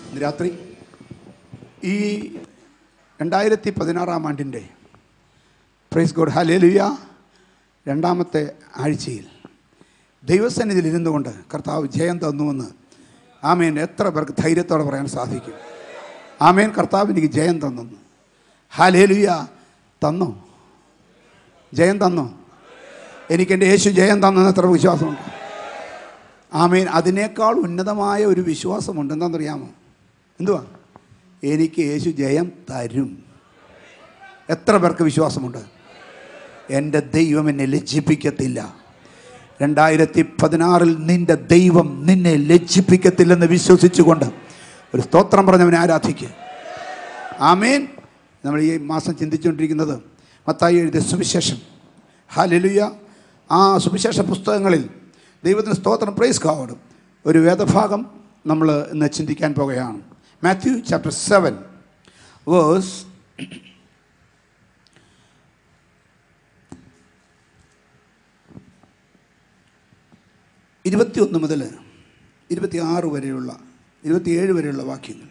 ഇന്ന് രാത്രി ഈ 2016 ആണ്ടിൻ്റെ പ്രൈസ് ഗോഡ് ഹല്ലേലൂയ രണ്ടാമത്തെ ആഴ്ചയിൽ ദൈവസന്നിധിയിൽ ഇരുന്നു കൊണ്ട് കർത്താവ് ജയം തന്നുവെന്ന് ആമേൻ എത്ര പേർക്ക് ധൈര്യത്തോടെ പറയാൻ സാധിക്കും? ആമേൻ, കർത്താവ് എനിക്ക് ജയം തന്നു. ഹല്ലേലൂയ. തന്നോ? ജയം തന്നോ? എനിക്കെൻ്റെ യേശു ജയം തന്നെന്ന് എത്ര വിശ്വാസമുണ്ട്? ആമേൻ. അതിനേക്കാൾ ഉന്നതമായ ഒരു വിശ്വാസമുണ്ട്. എന്താണെന്നറിയാമോ? എന്തുവാ? എനിക്ക് യേശു ജയം തരും. എത്ര പേർക്ക് വിശ്വാസമുണ്ട്? എൻ്റെ ദൈവം എന്നെ ലജ്ജിപ്പിക്കത്തില്ല. 2016 നിൻ്റെ ദൈവം നിന്നെ ലജ്ജിപ്പിക്കത്തില്ലെന്ന് വിശ്വസിച്ചുകൊണ്ട് ഒരു സ്തോത്രം പറഞ്ഞവനെ ആരാധിക്കുക. ആമേൻ. നമ്മൾ ഈ മാസം ചിന്തിച്ചുകൊണ്ടിരിക്കുന്നത് മത്തായി എഴുതിയ സുവിശേഷം. ഹല്ലേലൂയ. ആ സുവിശേഷ പുസ്തകങ്ങളിൽ ദൈവത്തിന് സ്തോത്രം, പ്രൈസ് ഗോഡ്, ഒരു വേദഭാഗം നമ്മൾ ഇന്ന് ചിന്തിക്കാൻ പോകുകയാണ്. മാത്യു ചാപ്റ്റർ 7 വേഴ്സ് 21 മുതൽ 26 വരെയുള്ള 27 വരെയുള്ള വാക്യങ്ങൾ.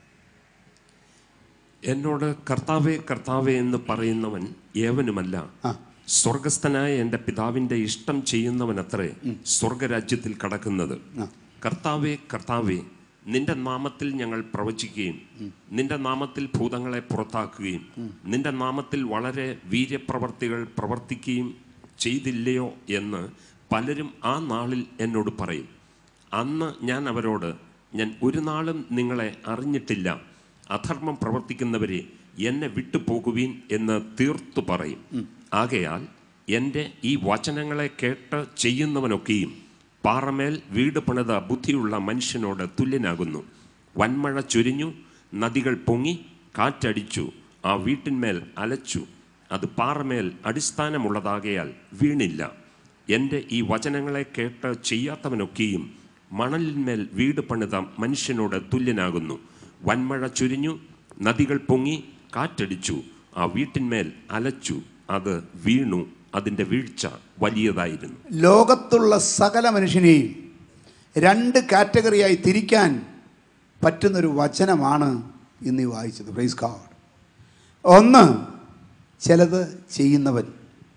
എന്നോട് കർത്താവേ കർത്താവേ എന്ന് പറയുന്നവൻ ഏവനുമല്ല, സ്വർഗസ്ഥനായ എൻ്റെ പിതാവിൻ്റെ ഇഷ്ടം ചെയ്യുന്നവനത്രേ സ്വർഗരാജ്യത്തിൽ കടക്കുന്നത്. കർത്താവേ കർത്താവേ, നിന്റെ നാമത്തിൽ ഞങ്ങൾ പ്രവചിക്കുകയും നിന്റെ നാമത്തിൽ ഭൂതങ്ങളെ പുറത്താക്കുകയും നിന്റെ നാമത്തിൽ വളരെ വീര്യപ്രവർത്തികൾ പ്രവർത്തിക്കുകയും ചെയ്തില്ലയോ എന്ന് പലരും ആ നാളിൽ എന്നോട് പറയും. അന്ന് ഞാൻ അവരോട്, ഞാൻ ഒരു നാളും നിങ്ങളെ അറിഞ്ഞിട്ടില്ല, അധർമ്മം പ്രവർത്തിക്കുന്നവരെ എന്നെ വിട്ടുപോകുവീൻ എന്ന് തീർത്തു പറയും. ആകയാൽ എൻ്റെ ഈ വചനങ്ങളെ കേട്ട് ചെയ്യുന്നവനൊക്കെയും പാറമേൽ വീട് പണിത ബുദ്ധിയുള്ള മനുഷ്യനോട് തുല്യനാകുന്നു. വൻമഴ ചൊരിഞ്ഞു, നദികൾ പൊങ്ങി, കാറ്റടിച്ചു, ആ വീട്ടിന്മേൽ അലച്ചു. അത് പാറമേൽ അടിസ്ഥാനമുള്ളതാകയാൽ വീണില്ല. എൻ്റെ ഈ വചനങ്ങളെ കേട്ട് ചെയ്യാത്തവനൊക്കെയും മണലിന്മേൽ വീട് പണിത മനുഷ്യനോട് തുല്യനാകുന്നു. വൻമഴ ചൊരിഞ്ഞു, നദികൾ പൊങ്ങി, കാറ്റടിച്ചു, ആ വീട്ടിന്മേൽ അലച്ചു, അത് വീണു, അതിൻ്റെ വീഴ്ച വലിയതായിരുന്നു. ലോകത്തുള്ള സകല മനുഷ്യനെയും 2 കാറ്റഗറിയായി തിരിക്കാൻ പറ്റുന്നൊരു വചനമാണ് ഇന്ന് ഈ വായിച്ചത്. Praise God. ഒന്ന്, ചിലത് ചെയ്യുന്നവൻ.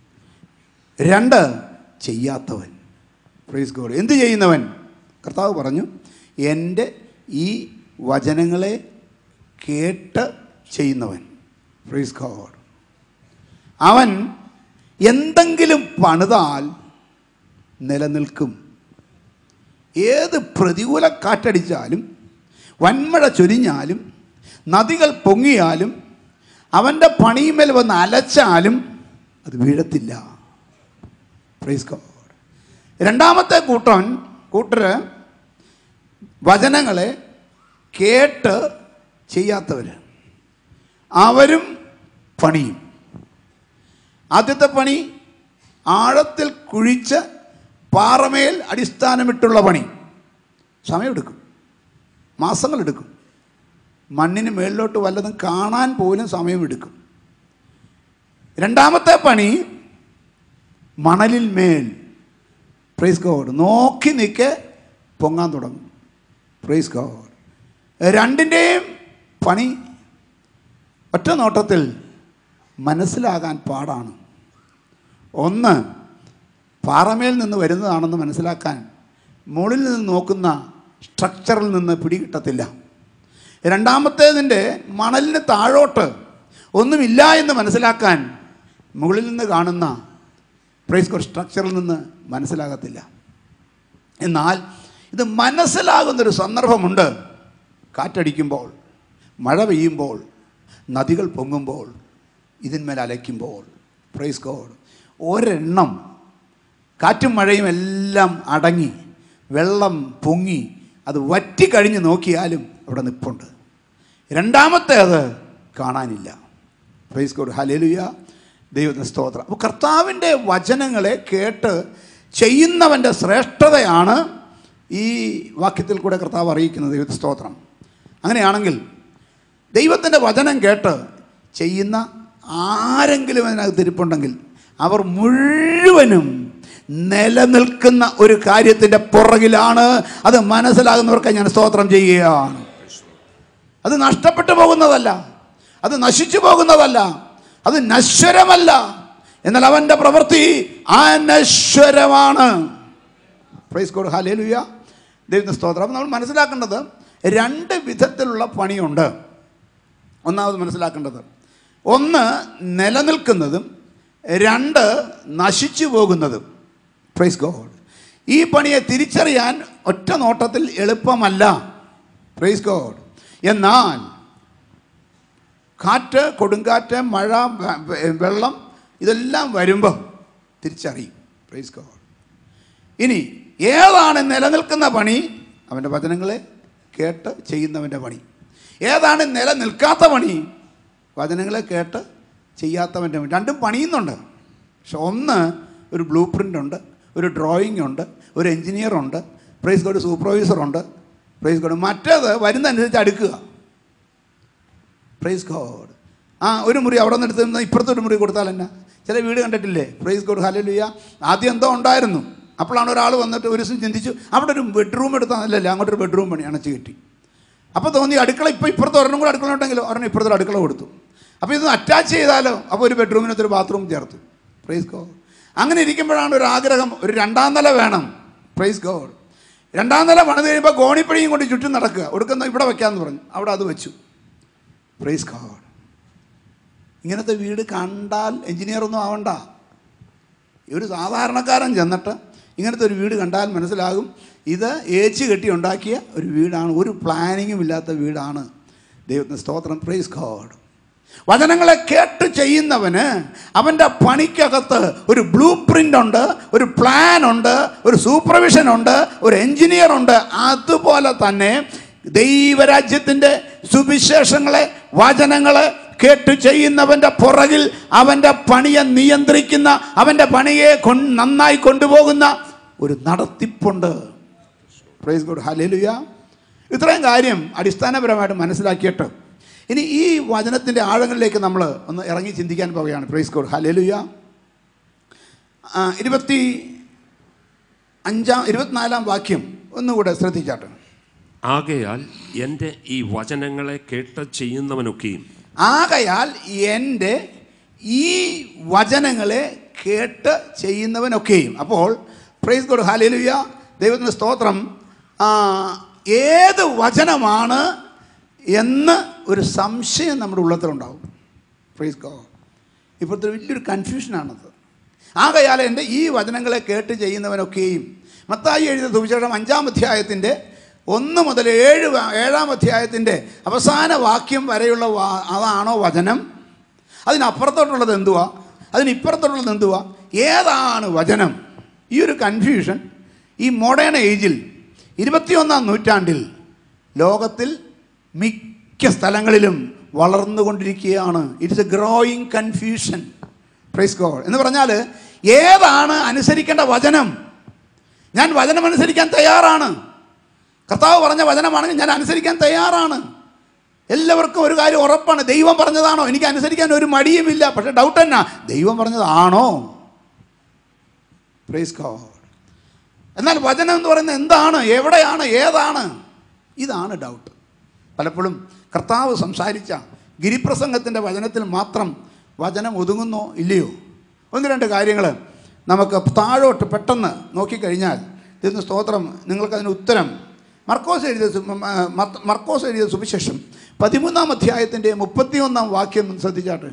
2, ചെയ്യാത്തവൻ. Praise God. എന്ത് ചെയ്യുന്നവൻ? കർത്താവ് പറഞ്ഞു, എൻ്റെ ഈ വചനങ്ങളെ കേട്ട് ചെയ്യുന്നവൻ. Praise God. അവൻ എന്തെങ്കിലും പണിതാൽ നിലനിൽക്കും. ഏത് പ്രതികൂല കാറ്റടിച്ചാലും വൻമഴ ചൊരിഞ്ഞാലും നദികൾ പൊങ്ങിയാലും അവൻ്റെ പണിയുമേൽ വന്ന് അലച്ചാലും അത് വീഴത്തില്ല. Praise God. രണ്ടാമത്തെ കൂട്ടര് വചനങ്ങളെ കേട്ട് ചെയ്യാത്തവർ, അവരും പണിയും. ആദ്യത്തെ പണി ആഴത്തിൽ കുഴിച്ച് പാറമേൽ അടിസ്ഥാനമിട്ടുള്ള പണി. സമയമെടുക്കും, മാസങ്ങളെടുക്കും. മണ്ണിന് മേളിലോട്ട് വല്ലതും കാണാൻ പോലും സമയമെടുക്കും. രണ്ടാമത്തെ പണി മണലിൽ മേൽ, പ്രൈസ് ഗോഡ്, നോക്കി നിൽക്കെ പൊങ്ങാൻ തുടങ്ങും. Praise God. രണ്ടിൻ്റെയും പണി ഒറ്റ നോട്ടത്തിൽ മനസ്സിലാകാൻ പാടാണ്. ഒന്ന്, പാറമേൽ നിന്ന് വരുന്നതാണെന്ന് മനസ്സിലാക്കാൻ മുകളിൽ നിന്ന് നോക്കുന്ന സ്ട്രക്ചറിൽ നിന്ന് പിടികിട്ടത്തില്ല. രണ്ടാമത്തേതിൻ്റെ മണലിന് താഴോട്ട് ഒന്നുമില്ല എന്ന് മനസ്സിലാക്കാൻ മുകളിൽ നിന്ന് കാണുന്ന പ്രൈസ് ഗോഡ് സ്ട്രക്ചറിൽ നിന്ന് മനസ്സിലാകത്തില്ല. എന്നാൽ ഇത് മനസ്സിലാകുന്നൊരു സന്ദർഭമുണ്ട്. കാറ്റടിക്കുമ്പോൾ, മഴ പെയ്യുമ്പോൾ, നദികൾ പൊങ്ങുമ്പോൾ, ഇതിന്മേൽ അലയ്ക്കുമ്പോൾ. Praise God. ഒരെണ്ണം കാറ്റും മഴയും എല്ലാം അടങ്ങി വെള്ളം പൊങ്ങി അത് വറ്റിക്കഴിഞ്ഞ് നോക്കിയാലും അവിടെ നിൽപ്പുണ്ട്. രണ്ടാമത്തേത് കാണാനില്ല. Praise God. ഹല്ലേലൂയ. ദൈവത്തിന് സ്തോത്രം. അപ്പോൾ കർത്താവിൻ്റെ വചനങ്ങളെ കേട്ട് ചെയ്യുന്നവൻ്റെ ശ്രേഷ്ഠതയാണ് ഈ വാക്യത്തിൽ കൂടെ കർത്താവ് അറിയിക്കുന്നത്. ദൈവത്തിന് സ്തോത്രം. അങ്ങനെയാണെങ്കിൽ ദൈവത്തിൻ്റെ വചനം കേട്ട് ചെയ്യുന്ന ആരെങ്കിലും അതിനകത്ത് ഇരിപ്പുണ്ടെങ്കിൽ അവർ മുഴുവനും നിലനിൽക്കുന്ന ഒരു കാര്യത്തിൻ്റെ പുറകിലാണ്. അത് മനസ്സിലാകുന്നവർക്ക് ഞാൻ സ്തോത്രം ചെയ്യുകയാണ്. അത് നഷ്ടപ്പെട്ടു പോകുന്നതല്ല, അത് നശിച്ചു പോകുന്നതല്ല, അത് നശ്വരമല്ല. എന്നാൽ അവൻ്റെ പ്രവൃത്തി അനശ്വരമാണ്. പ്രൈസ് ഗോഡ്, ഹല്ലേലൂയ, ദൈവത്തിന് സ്തോത്രം. അപ്പോൾ നമ്മൾ മനസ്സിലാക്കേണ്ടത് രണ്ട് വിധത്തിലുള്ള പണിയുണ്ട്. ഒന്നാമത് മനസ്സിലാക്കേണ്ടത്, ഒന്ന് നിലനിൽക്കുന്നതും രണ്ട് നശിച്ചു പോകുന്നതും. Praise God. ഈ പണിയെ തിരിച്ചറിയാൻ ഒറ്റ നോട്ടത്തിൽ എളുപ്പമല്ല. Praise God. എന്നാൽ കാറ്റ്, കൊടുങ്കാറ്റ്, മഴ, വെള്ളം ഇതെല്ലാം വരുമ്പോൾ തിരിച്ചറിയും. Praise God. ഇനി ഏതാണ് നിലനിൽക്കുന്ന പണി? അവൻ്റെ വചനങ്ങളെ കേട്ട് ചെയ്യുന്നവൻ്റെ പണി. ഏതാണ് നിലനിൽക്കാത്ത പണി? വചനങ്ങളെ കേട്ട് ചെയ്യാത്തവൻ്റെ പണി. രണ്ടും പണിയുന്നുണ്ട്. പക്ഷെ ഒന്ന് ഒരു ബ്ലൂ പ്രിൻ്റ് ഉണ്ട്, ഒരു ഡ്രോയിങ് ഉണ്ട്, ഒരു എൻജിനീയറുണ്ട്, പ്രൈസ് ഗോഡ്, സൂപ്പർവൈസറുണ്ട്. Praise God. മറ്റേത് വരുന്നതനുസരിച്ച് അടുക്കുക. Praise God. ഒരു മുറി അവിടെ നിന്ന് എടുത്ത് ഇപ്പുറത്തെ ഒരു മുറി കൊടുത്താൽ എന്നാ? ചില വീട് കണ്ടിട്ടില്ലേ? Praise God, hallelujah. ആദ്യം എന്തോ ഉണ്ടായിരുന്നു, അപ്പോഴാണ് ഒരാൾ വന്നിട്ട് ഒരു ദിവസം ചിന്തിച്ചു അവിടെ ഒരു ബെഡ്റൂം എടുത്താൽ നല്ലല്ലേ, അങ്ങോട്ടൊരു ബെഡ്റൂം പണി അണച്ച് കിട്ടി. അപ്പോൾ തോന്നി അടുക്കള ഇപ്പോൾ ഇപ്പുറത്ത് ഒരെണ്ണം കൂടെ അടുക്കള ഉണ്ടെങ്കിലോ, ഒരെണ്ണം ഇപ്പുറത്തെ അടുക്കള കൊടുത്തു. അപ്പോൾ ഇത് അറ്റാച്ച് ചെയ്താലോ, അപ്പോൾ ഒരു ബെഡ്റൂമിനകത്തൊരു ബാത്റൂം ചേർത്തു. Praise God. അങ്ങനെ ഇരിക്കുമ്പോഴാണ് ഒരു ആഗ്രഹം, ഒരു രണ്ടാം നില വേണം. Praise God. രണ്ടാം നില പണിത് കഴിയുമ്പോൾ ഗോണിപ്പഴിയും കൊണ്ട് ചുറ്റും നടക്കുക. ഒടുക്കുന്ന ഇവിടെ വയ്ക്കാമെന്ന് പറഞ്ഞു, അവിടെ അത് വെച്ചു. Praise God. ഇങ്ങനത്തെ വീട് കണ്ടാൽ എൻജിനീയറൊന്നും ആവണ്ട. ഒരു സാധാരണക്കാരൻ ചെന്നിട്ട് ഇങ്ങനത്തെ ഒരു വീട് കണ്ടാൽ മനസ്സിലാകും, ഇത് ഏച്ച് കെട്ടി ഉണ്ടാക്കിയ ഒരു വീടാണ്, ഒരു പ്ലാനിങ്ങും ഇല്ലാത്ത വീടാണ്. ദൈവത്തിന് സ്തോത്രം. Praise God. വചനങ്ങളെ കേട്ട് ചെയ്യുന്നവന് അവൻ്റെ പണിക്കകത്ത് ഒരു ബ്ലൂ പ്രിൻ്റ് ഉണ്ട്, ഒരു പ്ലാൻ ഉണ്ട്, ഒരു സൂപ്പർവിഷൻ ഉണ്ട്, ഒരു എൻജിനീയർ ഉണ്ട്. അതുപോലെ തന്നെ ദൈവരാജ്യത്തിൻ്റെ സുവിശേഷങ്ങളെ, വചനങ്ങളെ കേട്ട് ചെയ്യുന്നവൻ്റെ പുറകിൽ അവൻ്റെ പണിയെ നിയന്ത്രിക്കുന്ന, അവൻ്റെ പണിയെ നന്നായി കൊണ്ടുപോകുന്ന ഒരു നടത്തിപ്പുണ്ട്. Price God, hallelujah. ഇത്രയും കാര്യം അടിസ്ഥാനപരമായിട്ട് മനസ്സിലാക്കിയിട്ട് ഇനി ഈ വചനത്തിൻ്റെ ആഴങ്ങളിലേക്ക് നമ്മൾ ഒന്ന് ഇറങ്ങി ചിന്തിക്കാൻ പോവുകയാണ്. Price God, hallelujah. 24 വാക്യം ഒന്നുകൂടെ ശ്രദ്ധിച്ചാട്ടെ. ആകയാൽ എൻ്റെ ഈ വചനങ്ങളെ കേട്ട് ചെയ്യുന്നവനൊക്കെയും, ആകയാൽ എൻ്റെ ഈ വചനങ്ങളെ കേട്ട് ചെയ്യുന്നവനൊക്കെയും. അപ്പോൾ പ്രൈസ് ഗോഡ്, ഹല്ലേലൂയ, ദൈവത്തിൻ്റെ സ്തോത്രം. ഏത് വചനമാണ് എന്ന് ഒരു സംശയം നമ്മുടെ ഉള്ളത്തിലുണ്ടാവും. Praise God. ഇപ്പോഴത്തെ വലിയൊരു കൺഫ്യൂഷനാണത്. ആകയാൽ എൻ്റെ ഈ വചനങ്ങളെ കേട്ട് ചെയ്യുന്നവനൊക്കെയും. മത്തായി എഴുതിയ സുവിശേഷം 5-ാം അധ്യായത്തിൻ്റെ 1 മുതൽ 7-ാം അധ്യായത്തിൻ്റെ അവസാന വാക്യം വരെയുള്ള അതാണോ വചനം? അതിനപ്പുറത്തോട്ടുള്ളത് എന്തുവാ? അതിനിപ്പുറത്തോട്ടുള്ളത് എന്തുവാ? ഏതാണ് വചനം? ഈ ഒരു കൺഫ്യൂഷൻ ഈ മോഡേൺ ഏജിൽ 21-ാം നൂറ്റാണ്ടിൽ ലോകത്തിൽ മിക്ക സ്ഥലങ്ങളിലും വളർന്നുകൊണ്ടിരിക്കുകയാണ്. It's a growing confusion. Praise God. എന്ന് പറഞ്ഞാൽ ഏതാണ് അനുസരിക്കേണ്ട വചനം? ഞാൻ വചനം അനുസരിക്കാൻ തയ്യാറാണ്. കർത്താവ് പറഞ്ഞ വചനമാണെങ്കിൽ ഞാൻ അനുസരിക്കാൻ തയ്യാറാണ്. എല്ലാവർക്കും ഒരു കാര്യം ഉറപ്പാണ്, ദൈവം പറഞ്ഞതാണോ എനിക്ക് അനുസരിക്കാൻ ഒരു മടിയുമില്ല. പക്ഷേ ഡൗട്ട് എന്നാ, ദൈവം പറഞ്ഞതാണോ? Price God. എന്നാൽ വചനം എന്ന് പറയുന്നത് എന്താണ്, എവിടെയാണ്, ഏതാണ്? ഇതാണ് ഡൗട്ട്. പലപ്പോഴും കർത്താവ് സംസാരിച്ച ഗിരിപ്രസംഗത്തിൻ്റെ വചനത്തിൽ മാത്രം വചനം ഒതുങ്ങുന്നോ ഇല്ലയോ? 1-2 കാര്യങ്ങൾ നമുക്ക് താഴോട്ട് പെട്ടെന്ന് നോക്കിക്കഴിഞ്ഞാൽ ഇതിന് സ്തോത്രം നിങ്ങൾക്കതിന് ഉത്തരം. മർക്കോസ് എഴുതിയ സുവിശേഷം 13-ാം അധ്യായത്തിൻ്റെ 31-ാം വാക്യം ശ്രദ്ധിച്ചാട്ടെ.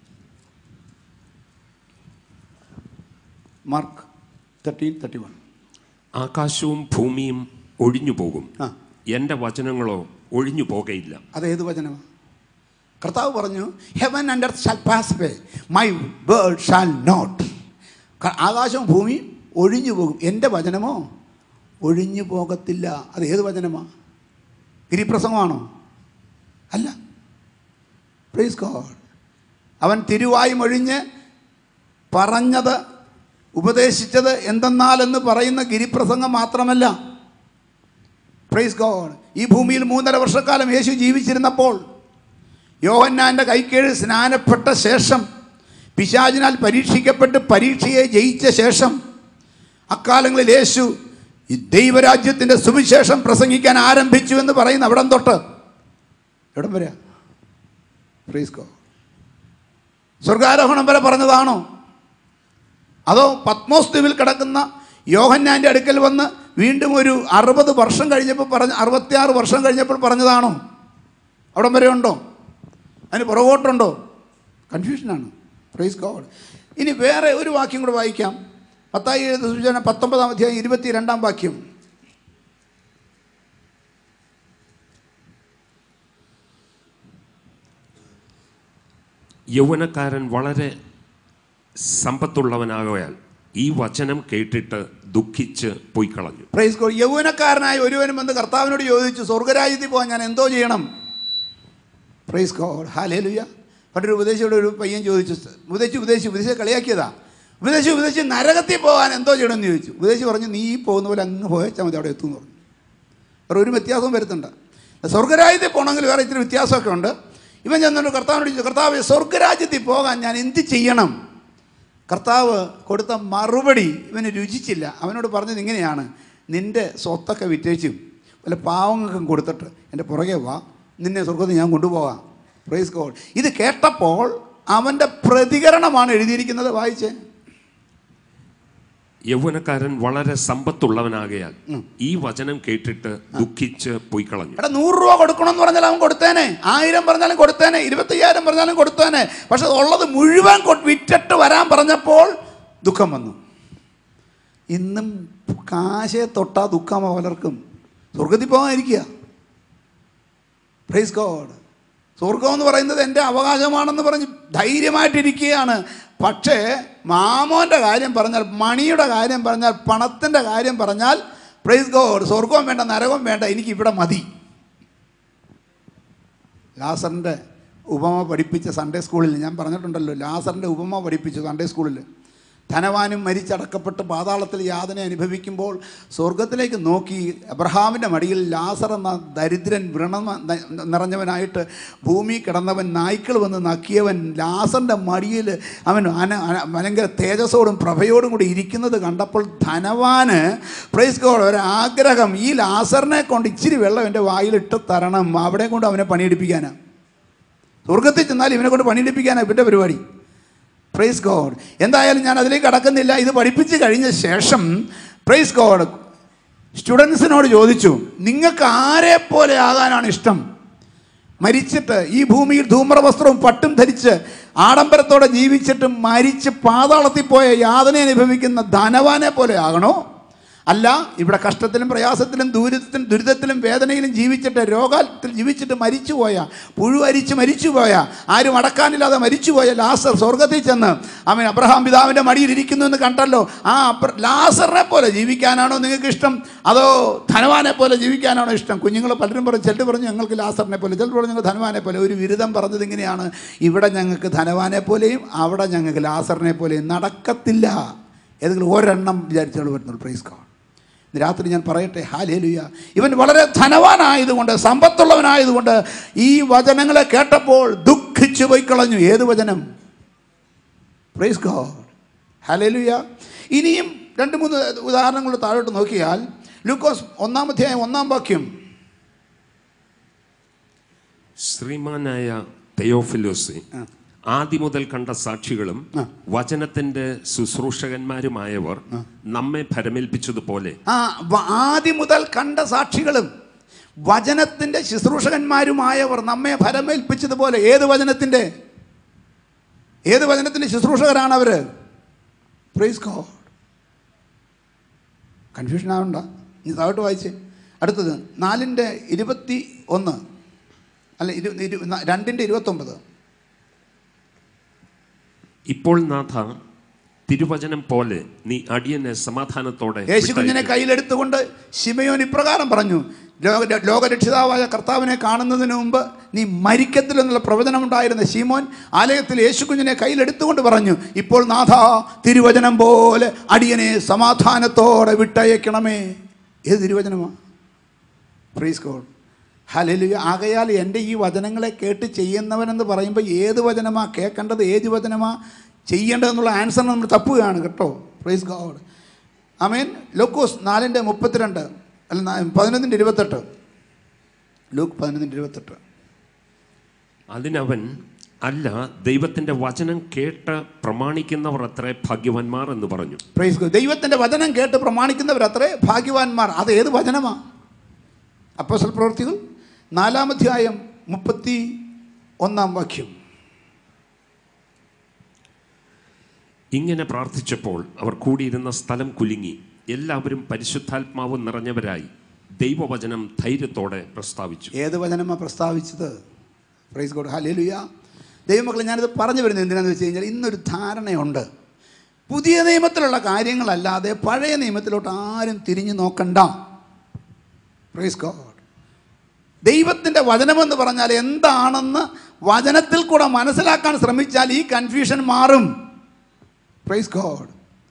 മാർക്ക് 13:31. ആകാശവും ഭൂമിയും ഒഴിഞ്ഞു പോകും, എൻ്റെ വചനങ്ങളോ ഒഴിഞ്ഞു പോകയില്ല. അതേത് വചനമാണ്? കർത്താവ് പറഞ്ഞു, heaven and earth shall pass away, my word shall not. ആകാശവും ഭൂമിയും ഒഴിഞ്ഞു പോകും, എൻ്റെ വചനമോ ഒഴിഞ്ഞു പോകത്തില്ല. അത് ഏത് വചനമാണ്? ഗിരിപ്രസംഗമാണോ? അല്ല. Praise God. അവൻ തിരുവായും ഒഴിഞ്ഞ് പറഞ്ഞത്, ഉപദേശിച്ചത് എന്തെന്നാലെന്ന് പറയുന്ന ഗിരിപ്രസംഗം മാത്രമല്ല. Praise God. ഈ ഭൂമിയിൽ 3.5 വർഷക്കാലം യേശു ജീവിച്ചിരുന്നപ്പോൾ യോഹന്നാൻ്റെ കൈക്കീഴിൽ സ്നാനപ്പെട്ട ശേഷം, പിശാചിനാൽ പരീക്ഷിക്കപ്പെട്ട് പരീക്ഷയെ ജയിച്ച ശേഷം, അക്കാലങ്ങളിൽ യേശു ഈ ദൈവരാജ്യത്തിൻ്റെ സുവിശേഷം പ്രസംഗിക്കാൻ ആരംഭിച്ചു എന്ന് പറയുന്ന അവിടം തൊട്ട് എവിടം വരെയാ? Praise God. സ്വർഗാരോഹണം വരെ പറഞ്ഞതാണോ? അതോ പത്മോസ് ദ്വീപിൽ കിടക്കുന്ന യോഹന്നാൻ്റെ അടുക്കൽ വന്ന് വീണ്ടും ഒരു 60 വർഷം കഴിഞ്ഞപ്പോൾ 66 വർഷം കഴിഞ്ഞപ്പോൾ പറഞ്ഞതാണോ? അവിടം വരെ ഉണ്ടോ? അതിന് പുറകോട്ടുണ്ടോ? കൺഫ്യൂഷനാണ്. Price God. ഇനി വേറെ ഒരു വാക്യം കൂടെ വായിക്കാം. മത്തായി എഴുതിയ സുവിശേഷം 19-ാം അധ്യായം 22-ാം വാക്യം. യൗവനക്കാരൻ വളരെ സമ്പത്തുള്ളവനാകയാൽ ഈ വചനം കേട്ടിട്ട് ദുഃഖിച്ച് പോയി കളഞ്ഞു. Praise God. യൗവനക്കാരനായ ഒരുവനും വന്ന് കർത്താവിനോട് ചോദിച്ചു, സ്വർഗരാജ്യത്തിൽ പോകാൻ ഞാൻ എന്തോ ചെയ്യണം? Praise God. ഹല്ലേലൂയ. പണ്ടൊരു ഉപദേശിയോട് ഒരു പയ്യൻ ചോദിച്ചു, ഉപദേശിയെ കളിയാക്കിയതാ. ഉപദേശി നരകത്തിൽ പോകാൻ എന്തോ ചെയ്യണമെന്ന് ചോദിച്ചു. ഉപദേശി പറഞ്ഞു, നീ പോകുന്ന പോലെ അങ്ങ് പോയച്ചാൽ മതി, അവിടെ എത്തുമെന്ന് പറഞ്ഞു. വേറെ ഒരു വ്യത്യാസവും വരുത്തുണ്ട്. സ്വർഗരാജ്യത്തിൽ പോകണമെങ്കിൽ വേറെ ഇത്തിരി വ്യത്യാസമൊക്കെ ഉണ്ട്. ഇവൻ ചെന്നിട്ട് കർത്താവിനോട് ചോദിച്ചു, കർത്താവ് സ്വർഗരാജ്യത്തിൽ പോകാൻ ഞാൻ എന്ത് ചെയ്യണം? കർത്താവ് കൊടുത്ത മറുപടി ഇവന് രുചിച്ചില്ല. അവനോട് പറഞ്ഞത് ഇങ്ങനെയാണ്, നിൻ്റെ സ്വത്തൊക്കെ വിറ്റേച്ചും വല്ല പാവങ്ങൾക്കും കൊടുത്തിട്ട് എൻ്റെ പുറകെ വാ, നിന്നെ സ്വർഗത്തിൽ ഞാൻ കൊണ്ടുപോകാം. Praise God. ഇത് കേട്ടപ്പോൾ അവൻ്റെ പ്രതികരണമാണ് എഴുതിയിരിക്കുന്നത്. വായിച്ചേ. യൗവനക്കാരൻ വളരെ സമ്പത്തുള്ളവനാകയാൽ ഈ വചനം കേട്ടിട്ട് ദുഃഖിച്ച് പോയി കളഞ്ഞു. 100 രൂപ കൊടുക്കണമെന്ന് പറഞ്ഞാൽ അവൻ കൊടുത്തേനെ, 1000 പറഞ്ഞാലും കൊടുത്തേനെ, 25,000 പറഞ്ഞാലും കൊടുത്തേനെ. പക്ഷെ ഉള്ളത് മുഴുവൻ വിറ്റിട്ട് വരാൻ പറഞ്ഞപ്പോൾ ദുഃഖം വന്നു. ഇന്നും കാശെ തൊട്ടാ ദുഃഖമോ പലർക്കും. സ്വർഗത്തിൽ പോകാനിരിക്കുക. Praise God. സ്വർഗം എന്ന് പറയുന്നത് എൻ്റെ അവകാശമാണെന്ന് പറഞ്ഞ് ധൈര്യമായിട്ടിരിക്കുകയാണ്. പക്ഷേ മാമോൻ്റെ കാര്യം പറഞ്ഞാൽ, മണിയുടെ കാര്യം പറഞ്ഞാൽ, പണത്തിൻ്റെ കാര്യം പറഞ്ഞാൽ, പ്രൈസ് ഗോഡ്, സ്വർഗവും വേണ്ട നരകവും വേണ്ട, എനിക്കിവിടെ മതി. ലാസറിൻ്റെ ഉപമ പഠിപ്പിച്ച സൺഡേ സ്കൂളിൽ ഞാൻ പറഞ്ഞിട്ടുണ്ടല്ലോ, ലാസറിൻ്റെ ഉപമ പഠിപ്പിച്ചു സൺഡേ സ്കൂളിൽ. ധനവാനും മരിച്ചടക്കപ്പെട്ട് പാതാളത്തിൽ യാതന അനുഭവിക്കുമ്പോൾ സ്വർഗത്തിലേക്ക് നോക്കി അബ്രഹാമിൻ്റെ മടിയിൽ ലാസർ എന്ന ദരിദ്രൻ വ്രണം നിറഞ്ഞവനായിട്ട് ഭൂമി കിടന്നവൻ, നായ്ക്കൾ വന്ന് നക്കിയവൻ, ലാസറിൻ്റെ മടിയിൽ അവൻ ഭയങ്കര തേജസ്സോടും പ്രഭയോടും കൂടി ഇരിക്കുന്നത് കണ്ടപ്പോൾ ധനവാന് പ്രൈസ് ഗോഡ് ഒരാഗ്രഹം, ഈ ലാസറിനെ കൊണ്ട് ഇച്ചിരി വെള്ളം എൻ്റെ വായിലിട്ട് തരണം, അവിടെ കൊണ്ട് അവനെ പണിയെടുപ്പിക്കാനാണ്. സ്വർഗത്തിൽ ചെന്നാൽ ഇവനെ കൊണ്ട് പണിയെടുപ്പിക്കാനാണ് ഇവൻ്റെ പരിപാടി. Praise God. എന്തായാലും ഞാൻ അതിലേക്ക് കടക്കുന്നില്ല. ഇത് പഠിപ്പിച്ച് കഴിഞ്ഞ ശേഷം പ്രൈസ് ഗോഡ് സ്റ്റുഡൻസിനോട് ചോദിച്ചു, നിങ്ങൾക്ക് ആരെപ്പോലെ ആകാനാണ് ഇഷ്ടം? മരിച്ചിട്ട് ഈ ഭൂമിയിൽ ധൂമ്രവസ്ത്രവും പട്ടും ധരിച്ച് ആഡംബരത്തോടെ ജീവിച്ചിട്ട് മരിച്ച് പാതാളത്തിൽ പോയ യാതന അനുഭവിക്കുന്ന ധനവാനെ പോലെ ആകണോ? അല്ല, ഇവിടെ കഷ്ടത്തിലും പ്രയാസത്തിലും ദുരിതത്തിലും വേദനയിലും ജീവിച്ചിട്ട്, രോഗത്തിൽ ജീവിച്ചിട്ട് മരിച്ചുപോയ, പുഴുവരിച്ച് മരിച്ചുപോയ, ആരും അടക്കാനില്ലാതെ മരിച്ചുപോയ ലാസർ സ്വർഗത്തിൽ ചെന്ന് അവൻ അബ്രഹാം പിതാവിൻ്റെ മടിയിൽ ഇരിക്കുന്നു എന്ന് കണ്ടല്ലോ. ആ ലാസറിനെ പോലെ ജീവിക്കാനാണോ നിങ്ങൾക്ക് ഇഷ്ടം, അതോ ധനവാനെ പോലെ ജീവിക്കാനാണോ ഇഷ്ടം? കുഞ്ഞുങ്ങൾ പലരും പറഞ്ഞു, ചിലർ പറഞ്ഞു ഞങ്ങൾക്ക് ലാസറിനെ പോലെ, ചിലർ പറഞ്ഞു ഞങ്ങൾ ധനവാനെ പോലെ. ഒരു വിരുദ്ധം പറഞ്ഞത് ഇങ്ങനെയാണ്, ഇവിടെ ഞങ്ങൾക്ക് ധനവാനെ പോലെയും അവിടെ ഞങ്ങൾക്ക് ലാസറിനെ പോലെയും. നടക്കത്തില്ല. ഏതെങ്കിലും ഒരെണ്ണം വിചാരിച്ചുകൊണ്ട് വരുന്നുള്ളൂ. Praise God. രാത്രി ഞാൻ പറയട്ടെ, ഹല്ലേലൂയ, ഇവൻ വളരെ ധനവാനായതുകൊണ്ട്, സമ്പത്തുള്ളവനായതുകൊണ്ട് ഈ വചനങ്ങളെ കേട്ടപ്പോൾ ദുഃഖിച്ചു പോയി കളഞ്ഞു. ഏത് വചനം? Praise God. ഹല്ലേലൂയ. ഇനിയും 2-3 ഉദാഹരണങ്ങൾ താഴോട്ട് നോക്കിയാൽ, ലൂക്കോസ് 1-ാം അധ്യായം 1-ാം വാക്യം. ശ്രീമാനായ തെയോഫിലോസേ, ആദ്യം മുതൽ കണ്ട സാക്ഷികളും വചനത്തിന്റെ ശുശ്രൂഷകന്മാരുമായവർ നമ്മെ ഭരമേൽപ്പിച്ചതുപോലെ. ആദ്യം മുതൽ കണ്ട സാക്ഷികളും വചനത്തിന്റെ ശുശ്രൂഷകന്മാരുമായവർ നമ്മെ ഭരമേൽപ്പിച്ചതുപോലെ. ഏത് വചനത്തിന്റെ ശുശ്രൂഷകരാണ് അവര്? Praise God. കൺഫ്യൂഷൻ ആവണ്ട. ഇനി താഴോട്ട് വായിച്ച് അടുത്തത് 4:21 അല്ല 2:29. ഇപ്പോൾ നാഥ, തിരുവചനം പോലെ നീ അടിയനെ സമാധാനത്തോടെ. യേശുകുഞ്ഞിനെ കയ്യിലെടുത്തുകൊണ്ട് ശിമയോൻ ഇപ്രകാരം പറഞ്ഞു, ലോകരക്ഷിതാവായ കർത്താവിനെ കാണുന്നതിന് മുമ്പ് നീ മരിക്കത്തില്ലെന്നുള്ള പ്രവചനമുണ്ടായിരുന്ന ശിമോൻ ആലയത്തിൽ യേശുകുഞ്ഞിനെ കയ്യിലെടുത്തുകൊണ്ട് പറഞ്ഞു, ഇപ്പോൾ നാഥ, തിരുവചനം പോലെ അടിയനെ സമാധാനത്തോടെ വിട്ടയക്കണമേ. ഏത് തിരുവചനമാണ്? Price God. ഹല്ലേലൂയ. ആകയാൽ എൻ്റെ ഈ വചനങ്ങളെ കേട്ട് ചെയ്യുന്നവനെന്ന് പറയുമ്പോൾ ഏത് വചനമാണ് കേൾക്കേണ്ടത്, ഏത് വചനമാണ് ചെയ്യേണ്ടതെന്നുള്ള ആൻസർ നമ്മൾ തപ്പുകയാണ് കേട്ടോ. Praise God. ആമേൻ. ലൂക്കോസ് 4:32 അല്ല 11:28. ലൂക്ക് 11:28. അതിനവൻ, അല്ല, ദൈവത്തിന്റെ വചനം കേട്ട് പ്രമാണിക്കുന്നവർ അത്രേ ഭാഗ്യവാന്മാർ എന്ന് പറഞ്ഞു. Praise God. ദൈവത്തിന്റെ വചനം കേട്ട് പ്രമാണിക്കുന്നവർ അത്രേ ഭാഗ്യവാന്മാർ. അത് ഏത് വചനമാണ്? അപ്പോസ്തല പ്രവൃത്തികൾ 4-ാം അധ്യായം 31-ാം വാക്യം. ഇങ്ങനെ പ്രാർത്ഥിച്ചപ്പോൾ അവർ കൂടിയിരുന്ന സ്ഥലം കുലുങ്ങി. എല്ലാവരും പരിശുദ്ധാത്മാവ് നിറഞ്ഞവരായി ദൈവവചനം ധൈര്യത്തോടെ പ്രസ്താവിച്ചു. ഏത് വചനമാണ് പ്രസ്താവിച്ചത്? Praise God, hallelujah. ദൈവമക്കളെ, ഞാനിത് പറഞ്ഞു വരുന്നത് എന്തിനാണെന്ന് വെച്ച് കഴിഞ്ഞാൽ, ഇന്നൊരു ധാരണയുണ്ട്, പുതിയ നിയമത്തിലുള്ള കാര്യങ്ങളല്ലാതെ പഴയ നിയമത്തിലോട്ട് ആരും തിരിഞ്ഞു നോക്കണ്ട. Praise God. ദൈവത്തിൻ്റെ വചനമെന്ന് പറഞ്ഞാൽ എന്താണെന്ന് വചനത്തിൽ കൂടെ മനസ്സിലാക്കാൻ ശ്രമിച്ചാൽ ഈ കൺഫ്യൂഷൻ മാറും. Praise God.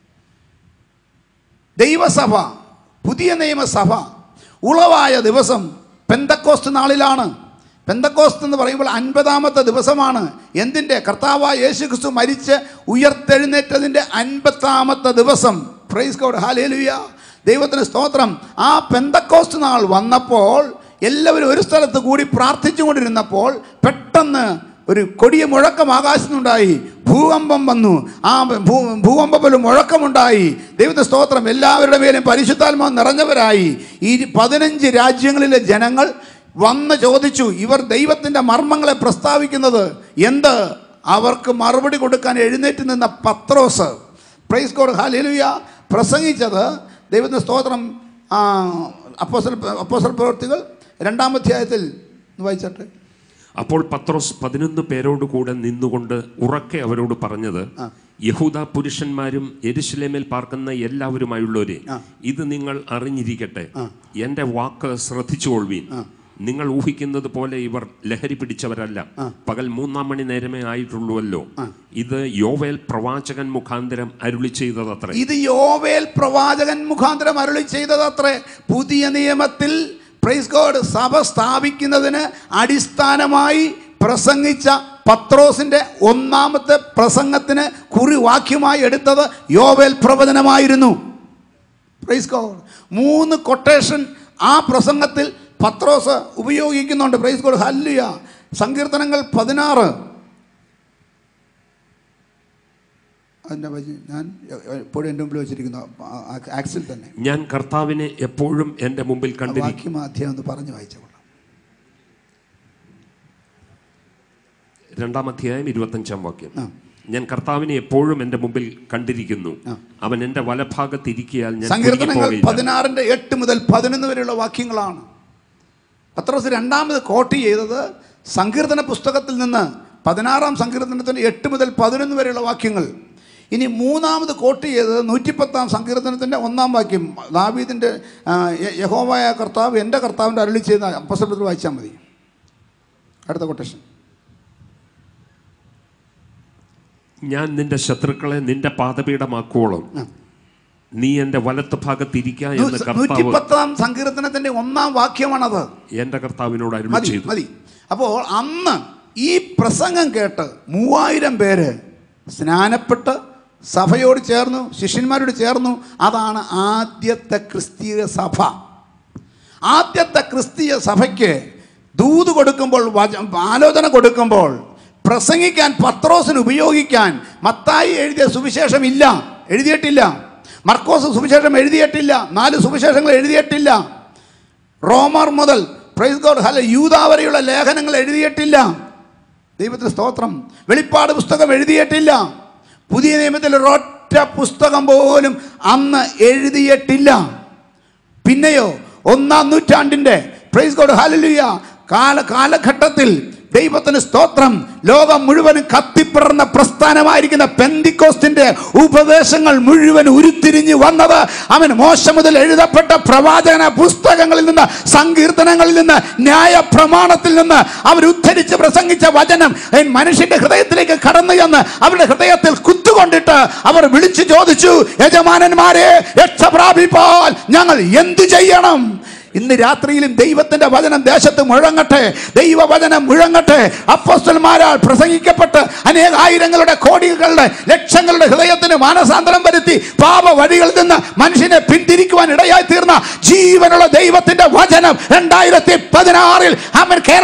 ദൈവസഭ, പുതിയ നിയമസഭ ഉളവായ ദിവസം പെന്തക്കോസ്ത് നാളിലാണ്. പെന്തക്കോസ്ത് എന്ന് പറയുമ്പോൾ 50-ാമത്തെ ദിവസമാണ്. എന്തിൻ്റെ? കർത്താവായ യേശുക്രിസ്തു മരിച്ച് ഉയർത്തെഴുന്നേറ്റതിൻ്റെ 50-ാമത്തെ ദിവസം. Praise God, hallelujah. ദൈവത്തിന് സ്തോത്രം. ആ പെന്തക്കോസ്ത് നാൾ വന്നപ്പോൾ എല്ലാവരും ഒരു സ്ഥലത്ത് കൂടി പ്രാർത്ഥിച്ചുകൊണ്ടിരുന്നപ്പോൾ പെട്ടെന്ന് ഒരു കൊടിയ മുഴക്കം ആകാശത്തുണ്ടായി. ഭൂകമ്പം വന്നു. ആ ഭൂകമ്പം പോലും മുഴക്കമുണ്ടായി. ദൈവത്തിന്റെ സ്തോത്രം. എല്ലാവരുടെ മേലും പരിശുദ്ധാത്മാവ് നിറഞ്ഞവരായി. ഈ 15 രാജ്യങ്ങളിലെ ജനങ്ങൾ വന്ന് ചോദിച്ചു, ഇവർ ദൈവത്തിൻ്റെ മർമ്മങ്ങളെ പ്രസ്താവിക്കുന്നത് എന്ത്? അവർക്ക് മറുപടി കൊടുക്കാൻ എഴുന്നേറ്റ് നിന്ന പത്രോസ്, പ്രൈസ് ഗോഡ്, ഹല്ലേലൂയ, പ്രസംഗിച്ചത് ദൈവത്തിൻ്റെ സ്തോത്രം അപ്പോസ്തല പ്രവൃത്തികൾ 2-ാം അധ്യായത്തിൽ വായിച്ചട്ടെ. അപ്പോൾ പത്രോസ് 11 പേരോട് കൂടെ നിന്നുകൊണ്ട് ഉറക്കെ അവരോട് പറഞ്ഞത്, യഹൂദ പുരുഷന്മാരും യെരൂശലേമിൽ പാർക്കുന്ന എല്ലാവരുമായുള്ളവരെ, ഇത് നിങ്ങൾ അറിഞ്ഞിരിക്കട്ടെ. എൻ്റെ വാക്ക് ശ്രദ്ധിച്ചുകൊള്ളുവീൻ. നിങ്ങൾ ഊഹിക്കുന്നത് പോലെ ഇവർ ലഹരി പിടിച്ചവരല്ല. പകൽ 3-ാം മണി നേരമേ ആയിട്ടുള്ളൂവല്ലോ. ഇത് യോവേൽ പ്രവാചകൻ മുഖാന്തരം അരുളി ചെയ്തതത്രേ. ഇത് യോവേൽ പ്രവാചകൻ മുഖാന്തരം അരുളി ചെയ്തതത്രേ. പുതിയ നിയമത്തിൽ പ്രൈസ് ഗോഡ് സഭ സ്ഥാപിക്കുന്നതിന് അടിസ്ഥാനമായി പ്രസംഗിച്ച പത്രോസിന്റെ 1-ാമത്തെ പ്രസംഗത്തിന് കുറിവാക്യമായി എടുത്തത് യോവേൽ പ്രവചനമായിരുന്നു. Praise God. 3 കൊട്ടേഷൻ ആ പ്രസംഗത്തിൽ പത്രോസ് ഉപയോഗിക്കുന്നുണ്ട്. പ്രൈസ് ഗോഡ്, ഹല്ലേലൂയ. സങ്കീർത്തനങ്ങൾ 16. അതിൻ്റെ ഞാൻ എപ്പോഴും എൻ്റെ മുമ്പിൽ വെച്ചിരിക്കുന്നു, ആക്സിൽ തന്നെ. ഞാൻ കർത്താവിനെ എപ്പോഴും എൻ്റെ മുമ്പിൽ കണ്ടിരിക്കും. അധ്യായം ഒന്ന് പറഞ്ഞു വായിച്ചോളാം. 2-ാം അധ്യായം 25-ാം വാക്യം. ഞാൻ കർത്താവിനെ എപ്പോഴും എൻ്റെ മുമ്പിൽ കണ്ടിരിക്കുന്നു. അവൻ എൻ്റെ വലഭാഗത്തിരിക്കിയാൽ ഞാൻ. സങ്കീർത്തനങ്ങൾ 16-ന്റെ 8 മുതൽ 11 വരെയുള്ള വാക്യങ്ങളാണ്. പത്രോസ് 2-ാമത് കോട്ട് ചെയ്തത് സങ്കീർത്തന പുസ്തകത്തിൽ നിന്ന് 16-ാം സങ്കീർത്തനത്തിൻ്റെ 8 മുതൽ 11 വരെയുള്ള വാക്യങ്ങൾ. ഇനി 3-ാമത് കോട്ട് ചെയ്തത് 110-ാം സങ്കീർത്തനത്തിൻ്റെ 1-ാം വാക്യം. ദാവീദിൻ്റെ യഹോവയായ കർത്താവ് എൻ്റെ കർത്താവിൻ്റെ അരുളി ചെയ്യുന്ന അപ്പോസ്തലത്തിൽ വായിച്ചാൽ മതി. അടുത്ത കൊട്ടേഷൻ. ഞാൻ നിന്റെ ശത്രുക്കളെ നിന്റെ പാദപീഠമാക്കുവോളം നീ എൻ്റെ വലത്ത് ഭാഗത്തിരിക്കുക എന്ന് കർത്താവ്. 110-ാം സങ്കീർത്തനത്തിൻ്റെ 1-ാം വാക്യമാണത്. എൻ്റെ കർത്താവിനോട് അരുളി ചെയ്തു. മതി. അപ്പോൾ അന്ന് ഈ പ്രസംഗം കേട്ട് 3000 പേര് സ്നാനപ്പെട്ട് സഭയോട് ചേർന്നു, ശിഷ്യന്മാരോട് ചേർന്നു. അതാണ് ആദ്യത്തെ ക്രിസ്തീയ സഭ. ആദ്യത്തെ ക്രിസ്തീയ സഭയ്ക്ക് ദൂത് കൊടുക്കുമ്പോൾ, ആലോചന കൊടുക്കുമ്പോൾ, പ്രസംഗിക്കാൻ പത്രോസിന് ഉപയോഗിക്കാൻ മത്തായി എഴുതിയ സുവിശേഷം ഇല്ല, എഴുതിയിട്ടില്ല. മർക്കോസ് സുവിശേഷം എഴുതിയിട്ടില്ല. 4 സുവിശേഷങ്ങൾ എഴുതിയിട്ടില്ല. റോമർ മുതൽ പ്രൈസ് ഗോഡ് യൂദാ വരെയുള്ള ലേഖനങ്ങൾ എഴുതിയിട്ടില്ല. ദൈവത്തിന് സ്തോത്രം. വെളിപ്പാട് പുസ്തകം എഴുതിയിട്ടില്ല. പുതിയ നിയമത്തിൽ ഒരൊറ്റ പുസ്തകം പോലും അന്ന് എഴുതിയിട്ടില്ല. പിന്നെയോ 1-ാം നൂറ്റാണ്ടിൻ്റെ പ്രൈസ് ഗോഡ് ഹല്ലേലൂയ കാലഘട്ടത്തിൽ ദൈവത്തിന് സ്തോത്രം, ലോകം മുഴുവനും കത്തിപ്പിറന്ന പ്രസ്ഥാനമായിരിക്കുന്ന പെന്തിക്കോസ്തിന്റെ ഉപദേശങ്ങൾ മുഴുവൻ ഉരുത്തിരിഞ്ഞു വന്നത് അവൻ മോശ മുതൽ എഴുതപ്പെട്ട പ്രവാചകന പുസ്തകങ്ങളിൽ നിന്ന്, സങ്കീർത്തനങ്ങളിൽ നിന്ന്, ന്യായ പ്രമാണത്തിൽ നിന്ന് അവർ ഉദ്ധരിച്ച് പ്രസംഗിച്ച വചനം മനുഷ്യന്റെ ഹൃദയത്തിലേക്ക് കടന്നു ചെന്ന് അവരുടെ ഹൃദയത്തിൽ കുത്തുകൊണ്ടിട്ട് അവർ വിളിച്ചു ചോദിച്ചു, യജമാനന്മാരെ, രക്ഷ പ്രാപിപ്പാൻ ഞങ്ങൾ എന്തു ചെയ്യണം? ഇന്ന് രാത്രിയിലും ദൈവത്തിന്റെ വചനം ദേശത്ത് മുഴങ്ങട്ടെ, ദൈവവചനം മുഴങ്ങട്ടെ. അപ്പോസ്തലന്മാരാൽ പ്രസംഗിക്കപ്പെട്ട് അനേകായിരങ്ങളുടെ, കോടികളുടെ, ലക്ഷങ്ങളുടെ ഹൃദയത്തിന് മാനസാന്തരം വരുത്തി പാപ വഴികളിൽ നിന്ന് മനുഷ്യനെ പിന്തിരിക്കുവാൻ ഇടയായി തീർന്ന ജീവനുള്ള ദൈവത്തിന്റെ വചനം 2016 അവൻ കേരളത്തിന്റെ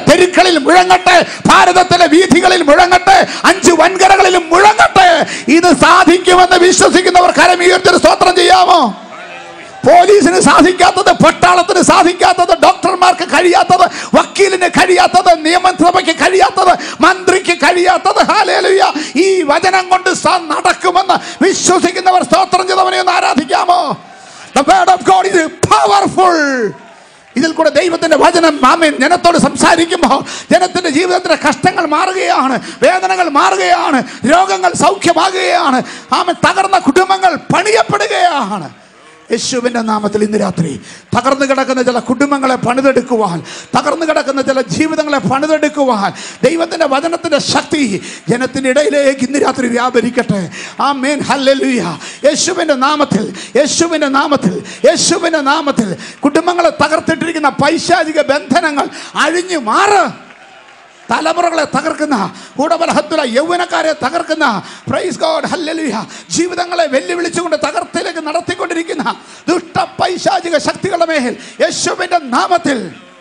തെരുക്കളിൽ മുഴങ്ങട്ടെ, ഭാരതത്തിലെ വീഥികളിൽ മുഴങ്ങട്ടെ, 5 വൻകരകളിലും മുഴങ്ങട്ടെ. ഇത് സാധിക്കുമെന്ന് വിശ്വസിക്കുന്നവർ കരമുയർത്തി സ്തോത്രം ചെയ്യാമോ? പോലീസിന് സാധിക്കാത്തത്, പട്ടാളത്തിന് സാധിക്കാത്തത്, ഡോക്ടർമാർക്ക് കഴിയാത്തത്, വക്കീലിന് കഴിയാത്തത്, നിയമസഭയ്ക്ക് കഴിയാത്തത്, മന്ത്രിക്ക് കഴിയാത്തത്, ഹല്ലേലൂയ, ഈ വചനം കൊണ്ട് നടക്കുമെന്ന് വിശ്വസിക്കുന്നവർ സ്തോത്രം ചെയ്തവനെ ഒന്ന് ആരാധിക്കാമോ? The word of God is powerful. ഇതിൽ കൂടെ ദൈവത്തിന്റെ വചനം ആമേൻ ജനത്തോട് സംസാരിക്കുമ്പോൾ ജനത്തിന്റെ ജീവിതത്തിലെ കഷ്ടങ്ങൾ മാറുകയാണ്, വേദനകൾ മാറുകയാണ്, രോഗങ്ങൾ സൗഖ്യമാകുകയാണ്, ആമേൻ തകർന്ന കുടുംബങ്ങൾ പണിയപ്പെടുകയാണ്. യേശുവിൻ്റെ നാമത്തിൽ ഇന്ന് രാത്രി തകർന്നു കിടക്കുന്ന ചില കുടുംബങ്ങളെ പണിതെടുക്കുവാൻ, തകർന്നു കിടക്കുന്ന ചില ജീവിതങ്ങളെ പണിതെടുക്കുവാൻ ദൈവത്തിൻ്റെ വചനത്തിൻ്റെ ശക്തി ജനത്തിൻ്റെ ഇടയിലേക്ക് ഇന്ന് രാത്രി വ്യാപരിക്കട്ടെ. ആമേൻ, ഹല്ലേലൂയ. യേശുവിൻ്റെ നാമത്തിൽ, യേശുവിൻ്റെ നാമത്തിൽ, യേശുവിൻ്റെ നാമത്തിൽ കുടുംബങ്ങളെ തകർത്തിട്ടിരിക്കുന്ന പൈശാചിക ബന്ധനങ്ങൾ അഴിഞ്ഞു മാറ്. തലമുറകളെ തകർക്കുന്ന, കൂടബലഹത്തുല യൗവനക്കാരെ തകർക്കുന്ന, പ്രൈസ് ഗോഡ്, ഹല്ലേലൂയ, ജീവിതങ്ങളെ വെല്ലുവിളിച്ചുകൊണ്ട് തകർത്തിലേക്ക് നടത്തിക്കൊണ്ടിരിക്കുന്ന ദുഷ്ട പൈശാചിക ശക്തികളുടെ മേൽ യേശുവിൻ്റെ നാമത്തിൽ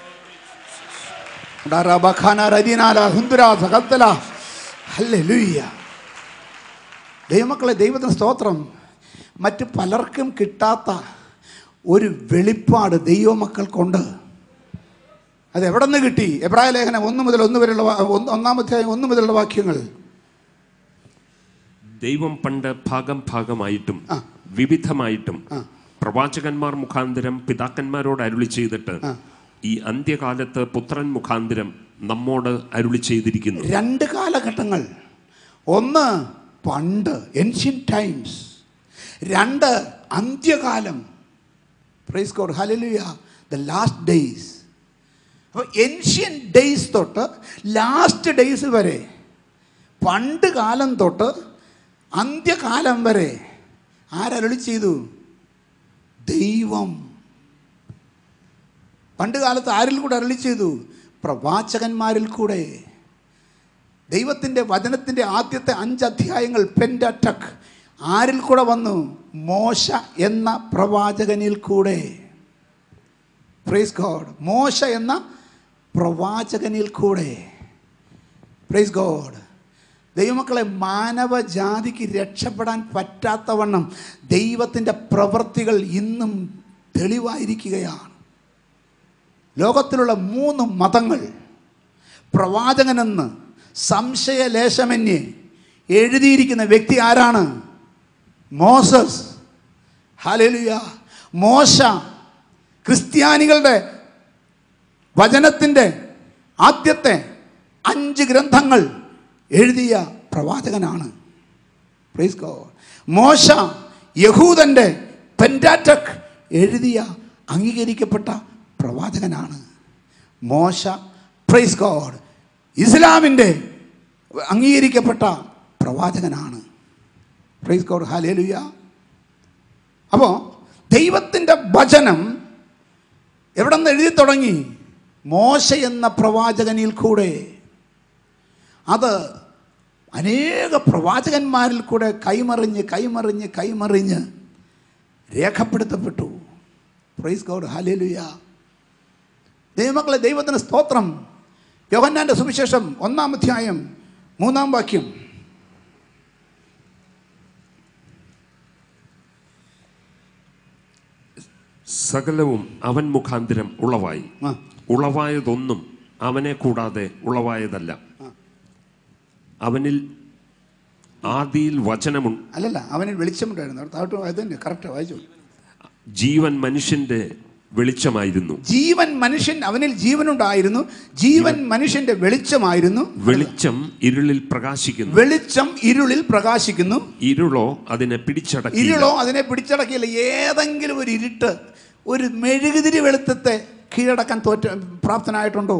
ഹല്ലേലൂയ. ദൈവമക്കളെ, ദൈവത്തിന് സ്തോത്രം. മറ്റ് പലർക്കും കിട്ടാത്ത ഒരു വെളിപ്പാട് ദൈവമക്കൾക്കുണ്ട്. അത് എവിടെ നിന്ന് കിട്ടി? എബ്രായ ലേഖനം 1 മുതൽ 1 വരെയുള്ള 1-ാം അധ്യായം 1 മുതലുള്ള വാക്യങ്ങൾ. ദൈവം പണ്ട് ഭാഗമായിട്ടും വിവിധമായിട്ടും പ്രവാചകന്മാർ മുഖാന്തരം പിതാക്കന്മാരോട് അരുളി ചെയ്തിട്ട് ഈ അന്ത്യകാലത്ത് പുത്രൻ മുഖാന്തരം നമ്മോട് അരുളി ചെയ്തിരിക്കുന്നു. 2 കാലഘട്ടങ്ങൾ. ഒന്ന് പണ്ട്, ഏൻഷ്യൻ ടൈംസ്. 2 അന്ത്യകാലം. പ്രൈസ് ഗോഡ്, ഹല്ലേലൂയ, ദ ലാസ്റ്റ് ഡേയ്സ്. അപ്പോൾ ഏൻഷ്യൻ ഡേയ്സ് തൊട്ട് ലാസ്റ്റ് ഡേയ്സ് വരെ, പണ്ട് കാലം തൊട്ട് അന്ത്യകാലം വരെ ആരരുളി ചെയ്തു? ദൈവം. പണ്ട് കാലത്ത് ആരിൽ കൂടെ അരുളി ചെയ്തു? പ്രവാചകന്മാരിൽ കൂടെ. ദൈവത്തിൻ്റെ വചനത്തിൻ്റെ ആദ്യത്തെ 5 അധ്യായങ്ങൾ പെന്ററ്റക് ആരിൽ കൂടെ വന്നു? മോശ എന്ന പ്രവാചകനിൽ കൂടെ. പ്രൈസ് ഗോഡ്, മോശ എന്ന പ്രവാചകനിൽ കൂടെ. Praise God. ദൈവമക്കളെ, മാനവജാതിക്ക് രക്ഷപ്പെടാൻ പറ്റാത്തവണ്ണം ദൈവത്തിൻ്റെ പ്രവൃത്തികൾ ഇന്നും തെളിവായിരിക്കുകയാണ്. ലോകത്തിലുള്ള 3 മതങ്ങൾ പ്രവാചകനെന്ന് സംശയലേശമന്യേ എഴുതിയിരിക്കുന്ന വ്യക്തി ആരാണ്? മോസസ്. ഹല്ലേലൂയ. മോശ ക്രിസ്ത്യാനികളുടെ വചനത്തിൻ്റെ ആദ്യത്തെ 5 ഗ്രന്ഥങ്ങൾ എഴുതിയ പ്രവാചകനാണ്. Praise God. മോശ യഹൂദൻ്റെ പെന്റാറ്റക് എഴുതിയ അംഗീകരിക്കപ്പെട്ട പ്രവാചകനാണ്. മോശ, പ്രൈസ് ഗോഡ്, ഇസ്ലാമിൻ്റെ അംഗീകരിക്കപ്പെട്ട പ്രവാചകനാണ്. പ്രൈസ് ഗോഡ്, ഹല്ലേലൂയ. അപ്പോൾ ദൈവത്തിൻ്റെ വചനം എവിടെ നിന്ന് എഴുതി തുടങ്ങി? മോശ എന്ന പ്രവാചകനിൽ കൂടെ. അത് അനേക പ്രവാചകന്മാരിൽ കൂടെ കൈമറിഞ്ഞ് രേഖപ്പെടുത്തപ്പെട്ടു. Praise God, hallelujah. ദൈവമക്കളെ, ദൈവത്തിന് സ്തോത്രം. യോഹന്നാന്റെ സുവിശേഷം 1-ാം അധ്യായം 3-ാം വാക്യം. സകലവും അവൻ മുഖാന്തരം ഉളവായി, ഉളവായതൊന്നും അവനെ കൂടാതെ ഉളവായതല്ല. അവനിൽ ആദിയിൽ വചനമുണ്ട്. അല്ലല്ല, അവനിൽ വെളിച്ചമുണ്ടായിരുന്നു. തന്നെ കറക്റ്റ് വായിച്ചു. ജീവൻ മനുഷ്യന്റെ വെളിച്ചമായിരുന്നു. ജീവൻ മനുഷ്യൻ, അവനിൽ ജീവനുണ്ടായിരുന്നു. ജീവൻ മനുഷ്യന്റെ വെളിച്ചമായിരുന്നു. വെളിച്ചം ഇരുളിൽ പ്രകാശിക്കുന്നു. വെളിച്ചം ഇരുളിൽ പ്രകാശിക്കുന്നു. ഇരുളോ അതിനെ പിടിച്ചടക്കിയില്ല. ഏതെങ്കിലും ഒരു ഇരുട്ട്, ഒരു മെഴുകുതിരി വെളിച്ചത്തെ കീഴടക്കാൻ പ്രാപ്തനായിട്ടുണ്ടോ?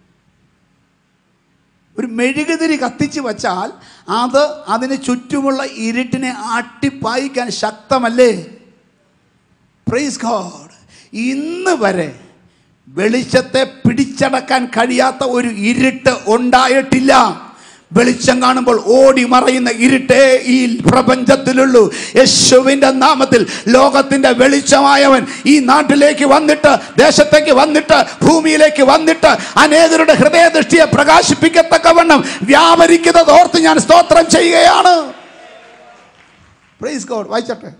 ഒരു മെഴുകുതിരി കത്തിച്ച് വച്ചാൽ അത് അതിന് ചുറ്റുമുള്ള ഇരുട്ടിനെ ആട്ടിപ്പായിക്കാൻ ശക്തമല്ലേ? Price God. ഇന്ന് വരെ വെളിച്ചത്തെ പിടിച്ചടക്കാൻ കഴിയാത്ത ഒരു ഇരുട്ട് ഉണ്ടായിട്ടില്ല. വെളിച്ചം കാണുമ്പോൾ ഓടി മറയുന്ന ഇരുട്ടേ ഈ പ്രപഞ്ചത്തിലുള്ളൂ. യേശുവിൻ്റെ നാമത്തിൽ ലോകത്തിൻ്റെ വെളിച്ചമായവൻ ഈ നാട്ടിലേക്ക് വന്നിട്ട്, ദേശത്തേക്ക് വന്നിട്ട്, ഭൂമിയിലേക്ക് വന്നിട്ട് അനേകരുടെ ഹൃദയദൃഷ്ടിയെ പ്രകാശിപ്പിക്കത്തക്കവണ്ണം വ്യാപരിക്കുന്നത് ഓർത്ത് ഞാൻ സ്തോത്രം ചെയ്യുകയാണ്. Praise God. വായിച്ചട്ടെ.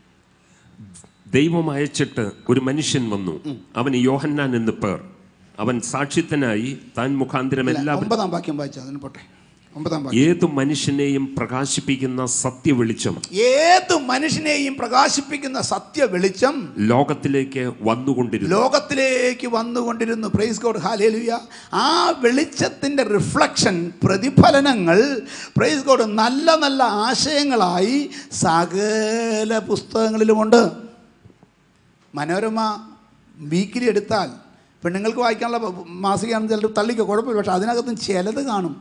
ദൈവം അയച്ചിട്ട് ഒരു മനുഷ്യൻ വന്നു, അവന് യോഹന്നാൻ എന്ന് പേർ. അവൻ സാക്ഷ്യത്തിനായി താൻ മുഖാന്തരം എല്ലാവരും. 9-ാം വാക്യം വായിച്ചു. അതിന് പോട്ടെ. 9-ാം വാക്യം. ഏതു മനുഷ്യനെയും പ്രകാശിപ്പിക്കുന്ന സത്യ വെളിച്ചം, ഏതു മനുഷ്യനെയും പ്രകാശിപ്പിക്കുന്ന സത്യ വെളിച്ചം ലോകത്തിലേക്ക് വന്നുകൊണ്ടിരുന്നു. Price God. ഹല്ലേലൂയ. ആ വെളിച്ചത്തിന്റെ റിഫ്ലക്ഷൻ, പ്രതിഫലനങ്ങൾ, പ്രൈസ് ഗോഡ്, നല്ല നല്ല ആശയങ്ങളായി സകല പുസ്തകങ്ങളിലുമുണ്ട്. മനോരമ വീക്കിലി എടുത്താൽ പെണ്ണുങ്ങൾക്ക് വായിക്കാനുള്ള മാസികയാണ്, ചിലർ തള്ളിക്കോ, കുഴപ്പമില്ല, പക്ഷെ അതിനകത്തും ചിലത് കാണും.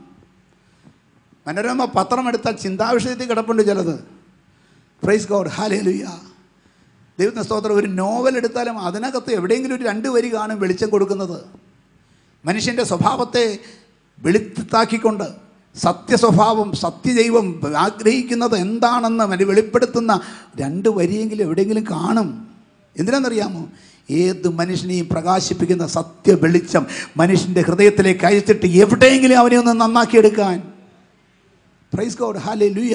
മനോരമ പത്രം എടുത്താൽ ചിന്താവിഷയത്തിൽ കിടപ്പുണ്ട് ചിലത്. Praise God. ഹല്ലേലൂയ. ദൈവത്തിന്റെ സ്തോത്രം. ഒരു നോവൽ എടുത്താലും അതിനകത്ത് എവിടെയെങ്കിലും ഒരു 2 വരി കാണും വെളിച്ചം കൊടുക്കുന്നത്. മനുഷ്യൻ്റെ സ്വഭാവത്തെ വെളിത്താക്കിക്കൊണ്ട് സത്യസ്വഭാവം, സത്യദൈവം ആഗ്രഹിക്കുന്നത് എന്താണെന്ന് വെളിപ്പെടുത്തുന്ന 2 വരിയെങ്കിലും എവിടെയെങ്കിലും കാണും. എന്തിനാണെന്നറിയാമോ? ഏത് മനുഷ്യനെയും പ്രകാശിപ്പിക്കുന്ന സത്യ വെളിച്ചം മനുഷ്യൻ്റെ ഹൃദയത്തിലേക്ക് അയച്ചിട്ട് എവിടെയെങ്കിലും അവനെ ഒന്ന് നന്നാക്കിയെടുക്കാൻ. Price God. ഹല്ലേലൂയ.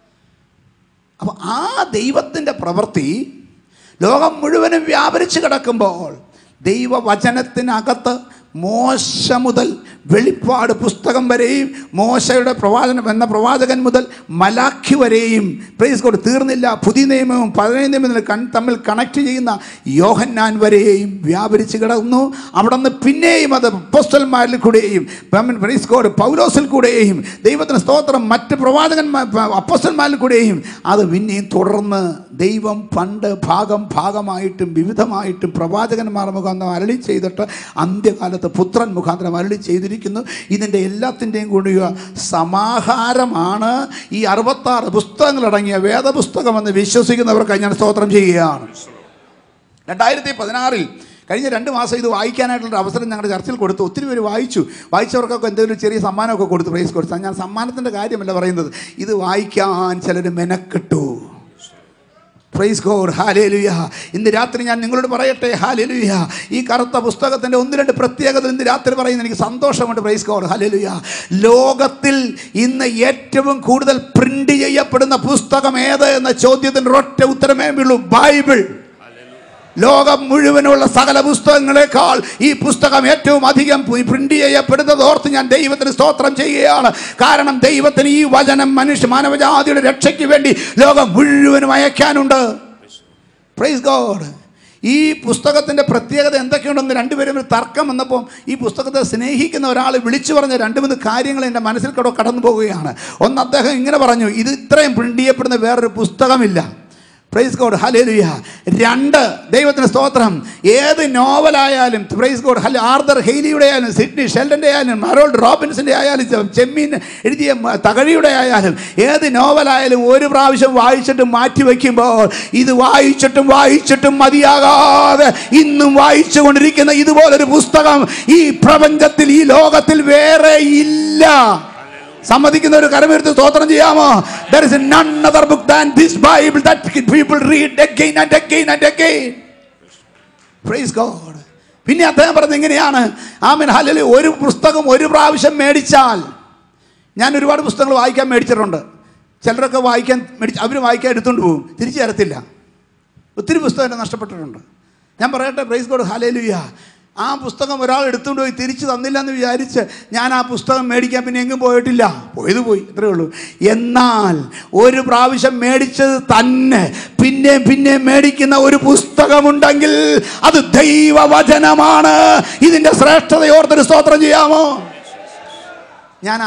അപ്പോൾ ആ ദൈവത്തിൻ്റെ പ്രവൃത്തി ലോകം മുഴുവനും വ്യാപരിച്ച് കിടക്കുമ്പോൾ ദൈവവചനത്തിനകത്ത് മോശ മുതൽ വെളിപ്പാട് പുസ്തകം വരെയും, മോശയുടെ പ്രവാചകൻ മുതൽ മലാഖി വരെയും, പ്രൈസ് ഗോഡ്, തീർന്നില്ല. പുതിയ നിയമവും പഴയ നിയമവും തമ്മിൽ കണക്ട് ചെയ്യുന്ന യോഹന്നാൻ വരെയും വ്യാപരിച്ച് കിടന്നു. അവിടെ നിന്ന് പിന്നെയും അത് അപ്പോസ്തലന്മാരിൽ കൂടെയും, പ്രൈസ് ഗോഡ്, പൗലോസിൽ കൂടെയും, ദൈവത്തിന് സ്തോത്രം, മറ്റ് അപ്പോസ്തലന്മാരിൽ കൂടെയും അത് പിന്നെയും തുടർന്ന് ദൈവം പണ്ട് ഭാഗമായിട്ടും വിവിധമായിട്ടും പ്രവാചകന്മാർ മുഖാന്തരം അരുളി ചെയ്തിട്ട് അന്ത്യകാലത്ത് പുത്രൻ മുഖാന്തരം അരുളി ചെയ്തിരിക്കുന്നു. ഇതിൻ്റെ എല്ലാത്തിൻ്റെയും കൂടി സമാഹാരമാണ് ഈ 66 പുസ്തകങ്ങളടങ്ങിയ വേദപുസ്തകമെന്ന് വിശ്വസിക്കുന്നവർക്ക് ഞാൻ സ്തോത്രം ചെയ്യുകയാണ്. 2016 കഴിഞ്ഞ 2 മാസം ഇത് വായിക്കാനായിട്ടുള്ള അവസരം ഞങ്ങളുടെ ചർച്ചിൽ കൊടുത്തു. ഒത്തിരി പേര് വായിച്ചവർക്കൊക്കെ എന്തെങ്കിലും ചെറിയ സമ്മാനമൊക്കെ കൊടുത്തു. പ്രൈസ് കൊടുത്തു. ഞാൻ സമ്മാനത്തിൻ്റെ കാര്യമല്ല പറയുന്നത്, ഇത് വായിക്കാൻ ചിലർ മെനക്കെട്ടു. Price God. ഹല്ലേലൂയ. ഇന്ന് രാത്രി ഞാൻ നിങ്ങളോട് പറയട്ടെ, ഹല്ലേലൂയ, ഈ കറുത്ത പുസ്തകത്തിൻ്റെ 1-2 പ്രത്യേകത ഇന്ന് രാത്രി പറയുന്നത് എനിക്ക് സന്തോഷമുണ്ട്. Praise God. ഹല്ലേലൂയ. ലോകത്തിൽ ഇന്ന് ഏറ്റവും കൂടുതൽ പ്രിന്റ് ചെയ്യപ്പെടുന്ന പുസ്തകം ഏത് എന്ന ചോദ്യത്തിന് ഒരൊറ്റ ഉത്തരമേ ഉള്ളൂ: ബൈബിൾ. ലോകം മുഴുവനുള്ള സകല പുസ്തകങ്ങളെക്കാൾ ഈ പുസ്തകം ഏറ്റവും അധികം പ്രിന്റ് ചെയ്യപ്പെടുന്നത് ഓർത്ത് ഞാൻ ദൈവത്തിന് സ്തോത്രം ചെയ്യുകയാണ്. കാരണം ദൈവത്തിന് ഈ വചനം മാനവജാതിയുടെ രക്ഷയ്ക്ക് വേണ്ടി ലോകം മുഴുവനും അയക്കാനുണ്ട്. Price God. ഈ പുസ്തകത്തിൻ്റെ പ്രത്യേകത എന്തൊക്കെയുണ്ടെന്ന് 2 പേരും തർക്കം വന്നപ്പോൾ ഈ പുസ്തകത്തെ സ്നേഹിക്കുന്ന ഒരാൾ വിളിച്ചു പറഞ്ഞ 2-3 കാര്യങ്ങൾ എൻ്റെ മനസ്സിൽ കൂടെ കടന്നു പോവുകയാണ്. ഒന്ന്, അദ്ദേഹം ഇങ്ങനെ പറഞ്ഞു: ഇത് ഇത്രയും പ്രിന്റ് ചെയ്യപ്പെടുന്ന വേറൊരു പുസ്തകമില്ല. Price God. ഹല്ലേലൂയ. 2, ദൈവത്തിന് സ്തോത്രം, ഏത് നോവലായാലും, പ്രൈസ് ഗോഡ്, ആർതർ ഹെയ്ലിയുടെ ആയാലും, സിഡ്നി ഷെൽഡൻ്റെ ആയാലും, ഹറോൾഡ് റോബിൻസിൻ്റെ ആയാലും, ചെമ്മീൻ എഴുതിയ തകഴിയുടെ ആയാലും, ഏത് നോവലായാലും ഒരു പ്രാവശ്യം വായിച്ചിട്ട് മാറ്റി വയ്ക്കുമ്പോൾ ഇത് വായിച്ചിട്ടും മതിയാകാതെ ഇന്നും വായിച്ചു കൊണ്ടിരിക്കുന്ന ഇതുപോലൊരു പുസ്തകം ഈ പ്രപഞ്ചത്തിൽ, ഈ ലോകത്തിൽ വേറെ ഇല്ല. സമ്മതിക്കുന്ന ഒരു കരമെടുത്ത് സ്തോത്രം ചെയ്യാമോ? There is none other book than this Bible that people read again and again and again. Praise God. പിന്നെ അദ്ദേഹം പറഞ്ഞത് എങ്ങനെയാണ്? ആമേൻ, ഹല്ലേലൂയ. ഒരു പുസ്തകം ഒരു പ്രാവശ്യം മേടിച്ചാൽ, ഞാൻ ഒരുപാട് പുസ്തകങ്ങൾ വായിക്കാൻ മേടിച്ചിട്ടുണ്ട്. ചിലരൊക്കെ അവർ വായിക്കാൻ എടുത്തുകൊണ്ട് പോകും, തിരിച്ചു തരത്തില്ല. ഒത്തിരി പുസ്തകം നഷ്ടപ്പെട്ടിട്ടുണ്ട്. ഞാൻ പറയട്ടെ, പ്രൈസ് ഗോഡ്, ഹല്ലേലൂയ, ആ പുസ്തകം ഒരാൾ എടുത്തുകൊണ്ട് പോയി തിരിച്ചു തന്നില്ല എന്ന് വിചാരിച്ച് ഞാൻ ആ പുസ്തകം മേടിക്കാൻ പിന്നെ എങ്ങും പോയിട്ടില്ല. പോയി, ഇത്രയേ ഉള്ളൂ. എന്നാൽ ഒരു പ്രാവശ്യം മേടിച്ചത് തന്നെ പിന്നെ മേടിക്കുന്ന ഒരു പുസ്തകമുണ്ടെങ്കിൽ അത് ദൈവവചനമാണ്. ഇതിൻ്റെ ശ്രേഷ്ഠതയോർത്തൊരു സ്തോത്രം ചെയ്യാമോ? ഞാൻ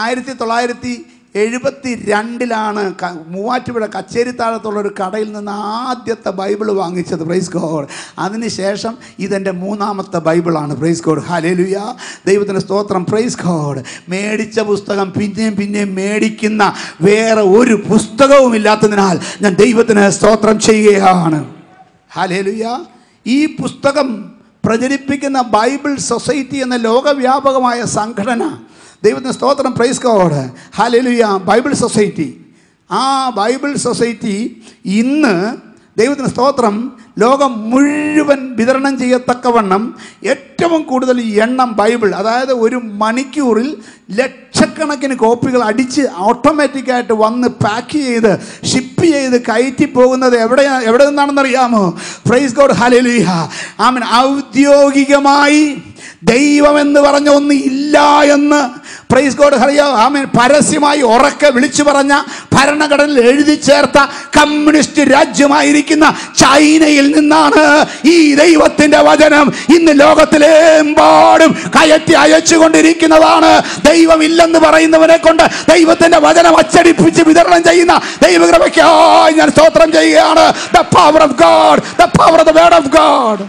1972 മൂവാറ്റുപുഴ കച്ചേരിത്താഴത്തുള്ള ഒരു കടയിൽ നിന്ന് ആദ്യത്തെ ബൈബിൾ വാങ്ങിച്ചത്. Praise God. അതിനുശേഷം ഇതെൻ്റെ 3ാമത്തെ ബൈബിളാണ്. Praise God. ഹല്ലേലൂയ. ദൈവത്തിൻ്റെ സ്തോത്രം. Praise God. മേടിച്ച പുസ്തകം പിന്നെയും മേടിക്കുന്ന വേറെ ഒരു പുസ്തകവും ഇല്ലാത്തതിനാൽ ഞാൻ ദൈവത്തിന് സ്തോത്രം ചെയ്യുകയാണ്. ഹല്ലേലൂയ. ഈ പുസ്തകം പ്രചരിപ്പിക്കുന്ന ബൈബിൾ സൊസൈറ്റി എന്ന ലോകവ്യാപകമായ സംഘടന ദൈവത്തിന് സ്തോത്രം. Praise God. ഹല്ലേലൂയ. ബൈബിൾ സൊസൈറ്റി, ആ ബൈബിൾ സൊസൈറ്റി ഇന്ന് ദൈവത്തിന് സ്തോത്രം ലോകം മുഴുവൻ വിതരണം ചെയ്യത്തക്കവണ്ണം ഏറ്റവും കൂടുതൽ എണ്ണം ബൈബിൾ, അതായത് ഒരു മണിക്കൂറിൽ ലക്ഷക്കണക്കിന് കോപ്പികൾ അടിച്ച് ഓട്ടോമാറ്റിക്കായിട്ട് വന്ന് പാക്ക് ചെയ്ത് ഷിപ്പ് ചെയ്ത് കയറ്റി പോകുന്നത് എവിടെ നിന്നാണെന്നറിയാമോ? Praise God. ഹല്ലേലൂയ. ആമേൻ. ഔദ്യോഗികമായി ദൈവമെന്ന് പറഞ്ഞ ഒന്ന് ഇല്ല എന്ന് പ്രൈസ് ഗോഡ്. ഹല്ലേലൂയ. ആമേൻ. പരസ്യമായി ഉറക്കെ വിളിച്ചു പറഞ്ഞ, ഭരണഘടനയിൽ എഴുതി ചേർത്ത കമ്മ്യൂണിസ്റ്റ് രാജ്യമായിരിക്കുന്ന ചൈനയിൽ നിന്നാണ് ഈ ദൈവത്തിന്റെ വചനം ഇന്ന് ലോകത്തിലെമ്പാടും കയറ്റി അയച്ചുകൊണ്ടിരിക്കുന്നതാണ്. ദൈവമില്ലെന്ന് പറയുന്നവനെ കൊണ്ട് ദൈവത്തിന്റെ വചനം അച്ചടിപ്പിച്ച് വിതരണം ചെയ്യുന്ന ദൈവകൃപയ്ക്കായി ഞാൻ സ്തോത്രം ചെയ്യുകയാണ്. The power of God, the power of the word of God.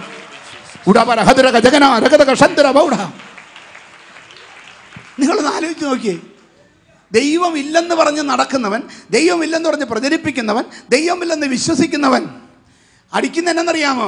നിങ്ങളൊന്ന് ആലോചിച്ച് നോക്കിയേ. ദൈവമില്ലെന്ന് പറഞ്ഞ് നടക്കുന്നവൻ, ദൈവമില്ലെന്ന് പറഞ്ഞ് പ്രചരിപ്പിക്കുന്നവൻ, ദൈവമില്ലെന്ന് വിശ്വസിക്കുന്നവൻ അടിക്കുന്ന എന്നറിയാമോ?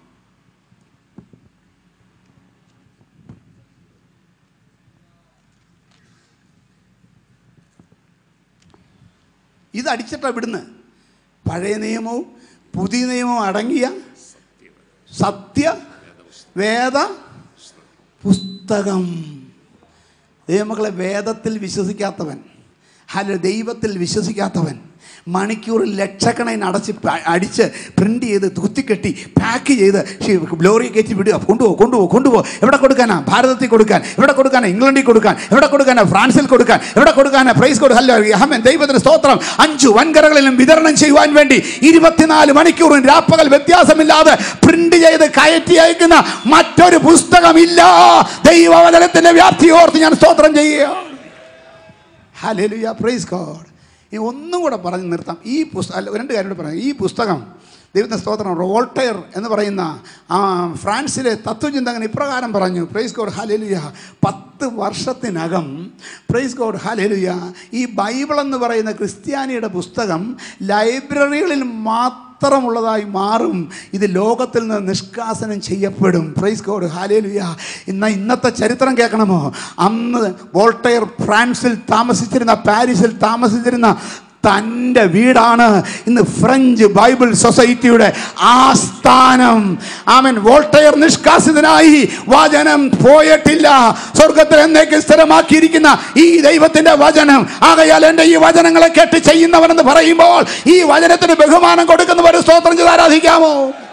ഇത് അടിച്ചിട്ടാ വിടുന്ന്. പഴയ നിയമവും പുതിയ നിയമവും അടങ്ങിയ സത്യ വേദ പുസ്തകം. ദൈവമക്കളെ, വേദത്തിൽ വിശ്വസിക്കാത്തവൻ, ദൈവത്തിൽ വിശ്വസിക്കാത്തവൻ മണിക്കൂറിൽ ലക്ഷക്കണക്കിന് അടിച്ച് പ്രിന്റ് ചെയ്ത് കുത്തിക്കെട്ടി പാക്ക് ചെയ്ത് ലോറി കയറ്റി വിടുക. കൊണ്ടുപോ. എവിടെ കൊടുക്കാനാ? ഭാരതത്തിൽ കൊടുക്കാൻ. എവിടെ കൊടുക്കാനാ? ഇംഗ്ലണ്ടിൽ കൊടുക്കാൻ. എവിടെ കൊടുക്കാനാ? ഫ്രാൻസിൽ കൊടുക്കാൻ. എവിടെ കൊടുക്കാനാ? Praise God. ഹല്ലേലൂയ. ആമേൻ. ദൈവത്തിന് സ്തോത്രം. 5 വൻകരകളിലും വിതരണം ചെയ്യുവാൻ വേണ്ടി 24 മണിക്കൂറും രാപ്പകൽ വ്യത്യാസമില്ലാതെ പ്രിന്റ് ചെയ്ത് കയറ്റി അയക്കുന്ന മറ്റൊരു പുസ്തകമില്ല. ദൈവവചനത്തിന്റെ വ്യാപ്തി ഓർത്ത് ഞാൻ സ്തോത്രം ചെയ്യുക. ഹല്ലേലൂയ. Praise God. ഈ ഒന്നും കൂടെ പറഞ്ഞ് നിർത്താം. ഈ പുസ്തകം 2 കാര്യം കൂടെ പറയാം. ഈ പുസ്തകം ദൈവത്തിന്റെ സ്തോത്രം വോൾട്ടയർ എന്ന് പറയുന്ന ഫ്രാൻസിലെ തത്വചിന്തകൻ ഇപ്രകാരം പറഞ്ഞു. Praise God. ഹല്ലേലൂയ. 10 വർഷത്തിനകം പ്രൈസ് ഗോഡ്. ഹല്ലേലൂയ. ഈ ബൈബിൾ എന്ന് പറയുന്ന ക്രിസ്ത്യാനിയുടെ പുസ്തകം ലൈബ്രറികളിൽ മാത്രമുള്ളതായി മാറും. ഇത് ലോകത്തിൽ നിന്ന് നിഷ്കാസനം ചെയ്യപ്പെടും. Praise God. ഹല്ലേലൂയ. ഇന്നത്തെ ചരിത്രം കേൾക്കണമോ? അന്ന് വോൾട്ടയർ ഫ്രാൻസിൽ താമസിച്ചിരുന്ന, പാരീസിൽ താമസിച്ചിരുന്ന തൻ്റെ വീടാണ് ഇന്ന് ഫ്രഞ്ച് ബൈബിൾ സൊസൈറ്റിയുടെ ആസ്ഥാനം. ആമേൻ. വോൾട്ടയർ നിഷ്കാസിതനായി, വചനം പോയിട്ടില്ല. സ്വർഗത്തിൽ എന്നേക്കും സ്ഥിരമാക്കിയിരിക്കുന്ന ഈ ദൈവത്തിന്റെ വചനം. ആകയാൽ എൻ്റെ ഈ വചനങ്ങളെ കേട്ട് ചെയ്യുന്നവനെന്ന് പറയുമ്പോൾ ഈ വചനത്തിന് ബഹുമാനം കൊടുക്കുന്നവർ സ്തോത്രം ചെയ്ത് ആരാധിക്കാമോ?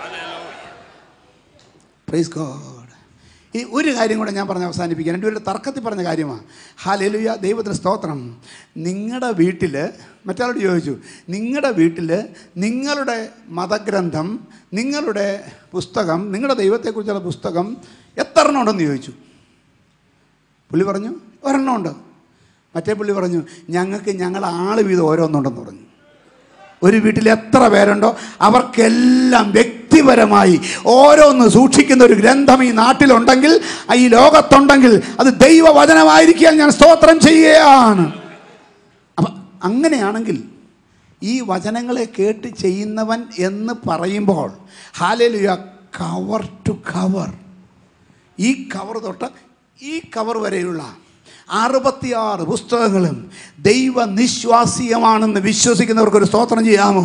Price God. ഈ ഒരു കാര്യം കൂടെ ഞാൻ പറഞ്ഞ് അവസാനിപ്പിക്കാം. രണ്ടുപേരുടെ തർക്കത്തിൽ പറഞ്ഞ കാര്യമാണ്. ഹല്ലേലൂയ. ദൈവത്തിന് സ്തോത്രം. നിങ്ങളുടെ വീട്ടിൽ, മറ്റാളോട് ചോദിച്ചു, നിങ്ങളുടെ വീട്ടിൽ നിങ്ങളുടെ മതഗ്രന്ഥം, നിങ്ങളുടെ പുസ്തകം, നിങ്ങളുടെ ദൈവത്തെക്കുറിച്ചുള്ള പുസ്തകം എത്ര എണ്ണം ഉണ്ടെന്ന് ചോദിച്ചു. പുള്ളി പറഞ്ഞു 1 എണ്ണം ഉണ്ട്. മറ്റേ പുള്ളി പറഞ്ഞു ഞങ്ങൾ ആള് വീതം ഓരോന്നുണ്ടെന്ന് പറഞ്ഞു. ഒരു വീട്ടിൽ എത്ര പേരുണ്ടോ അവർക്കെല്ലാം വ്യക്തിപരമായി ഓരോന്ന് സൂക്ഷിക്കുന്ന ഒരു ഗ്രന്ഥം ഈ നാട്ടിലുണ്ടെങ്കിൽ, ഈ ലോകത്തുണ്ടെങ്കിൽ അത് ദൈവവചനമായിരിക്കാൻ ഞാൻ സ്തോത്രം ചെയ്യുകയാണ്. അപ്പം അങ്ങനെയാണെങ്കിൽ ഈ വചനങ്ങളെ കേട്ട് ചെയ്യുന്നവൻ എന്ന് പറയുമ്പോൾ ഹല്ലേലൂയ, കവർ ടു കവർ, ഈ കവർ തൊട്ട് ഈ കവർ വരെയുള്ള 66 പുസ്തകങ്ങളും ദൈവനിശ്വാസീയമാണെന്ന് വിശ്വസിക്കുന്നവർക്കൊരു സ്തോത്രം ചെയ്യാമോ?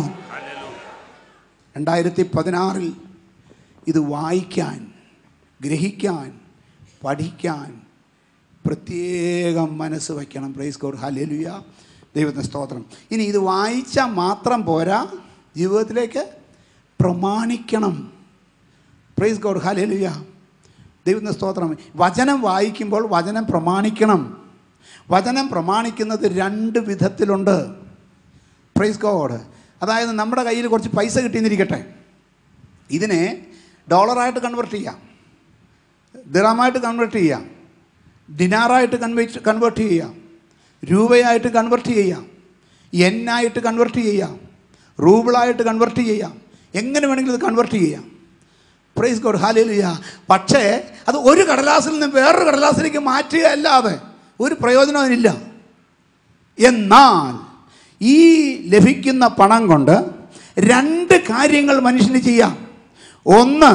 2016 ഇത് വായിക്കാൻ, ഗ്രഹിക്കാൻ, പഠിക്കാൻ പ്രത്യേകം മനസ്സ് വയ്ക്കണം. Praise God. ഹല്ലേലൂയ. ദൈവത്തിന് സ്തോത്രം. ഇനി ഇത് വായിച്ചാൽ മാത്രം പോരാ, ജീവിതത്തിലേക്ക് പ്രമാണിക്കണം. Price God. ഹല്ലേലൂയ. ദൈവത്തിന് സ്തോത്രം. വചനം വായിക്കുമ്പോൾ വചനം പ്രമാണിക്കണം. വചനം പ്രമാണിക്കുന്നത് 2 വിധത്തിലുണ്ട്. Praise God. അതായത് നമ്മുടെ കയ്യിൽ കുറച്ച് പൈസ കിട്ടിയെന്നിരിക്കട്ടെ, ഇതിനെ ഡോളറായിട്ട് കൺവേർട്ട് ചെയ്യാം, ദിർഹമായിട്ട് കൺവേർട്ട് ചെയ്യാം, ദിനാറായിട്ട് കൺവേർട്ട് ചെയ്യാം, രൂപയായിട്ട് കൺവേർട്ട് ചെയ്യാം, യെന്നായിട്ട് കൺവേർട്ട് ചെയ്യാം, റൂബിളായിട്ട് കൺവേർട്ട് ചെയ്യാം, എങ്ങനെ വേണമെങ്കിലും ഇത് കൺവേർട്ട് ചെയ്യാം. Praise God. ഹല്ലേലൂയ. പക്ഷേ അത് ഒരു കടലാസിൽ നിന്ന് വേറൊരു കടലാസിലേക്ക് മാറ്റുക അല്ലാതെ ഒരു പ്രയോജനമില്ല. എന്നാൽ ഈ ലഭിക്കുന്ന പണം കൊണ്ട് 2 കാര്യങ്ങൾ മനുഷ്യന് ചെയ്യാം. ഒന്ന്,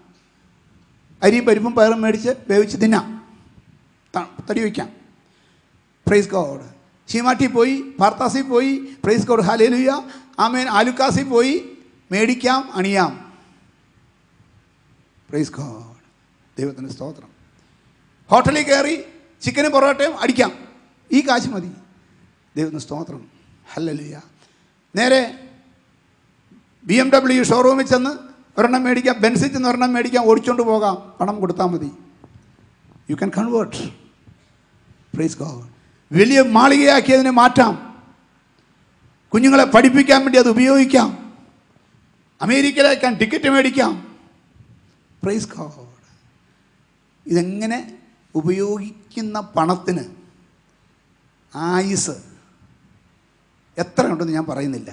അരിയും പരിപ്പും പയറും മേടിച്ച് വേവിച്ച് തിന്നാം, തടി വയ്ക്കാം. Praise God. ചീമാട്ടി പോയി, പാർത്താസിൽ പോയി, പ്രൈസ് ഗോഡ് ഹല്ലേലൂയ. ആമേൻ. ആലുക്കാസിൽ പോയി മേടിക്കാം, അണിയാം. Price God. ദൈവത്തിൻ്റെ സ്തോത്രം. ഹോട്ടലിൽ കയറി ചിക്കനും പൊറോട്ടയും അടിക്കാം, ഈ കാശ് മതി. ദൈവത്തിൻ്റെ സ്തോത്രം. ഹല്ലേലൂയ. നേരെ BMW ഷോറൂമിൽ ചെന്ന് ഒരെണ്ണം മേടിക്കാം, ബെൻസിൽ ചെന്ന് ഒരെണ്ണം മേടിക്കാം, ഓടിച്ചുകൊണ്ട് പോകാം, പണം കൊടുത്താൽ മതി. You can convert. Praise God. വലിയ മാളികയാക്കി അതിനെ മാറ്റാം. കുഞ്ഞുങ്ങളെ പഠിപ്പിക്കാൻ വേണ്ടി അത് ഉപയോഗിക്കാം. അമേരിക്കയിലേക്കാൻ ടിക്കറ്റ് മേടിക്കാം. Praise God. ഇതെങ്ങനെ ഉപയോഗിക്കുന്ന പണത്തിന് ആയുസ് എത്രയുണ്ടെന്ന് ഞാൻ പറയുന്നില്ല.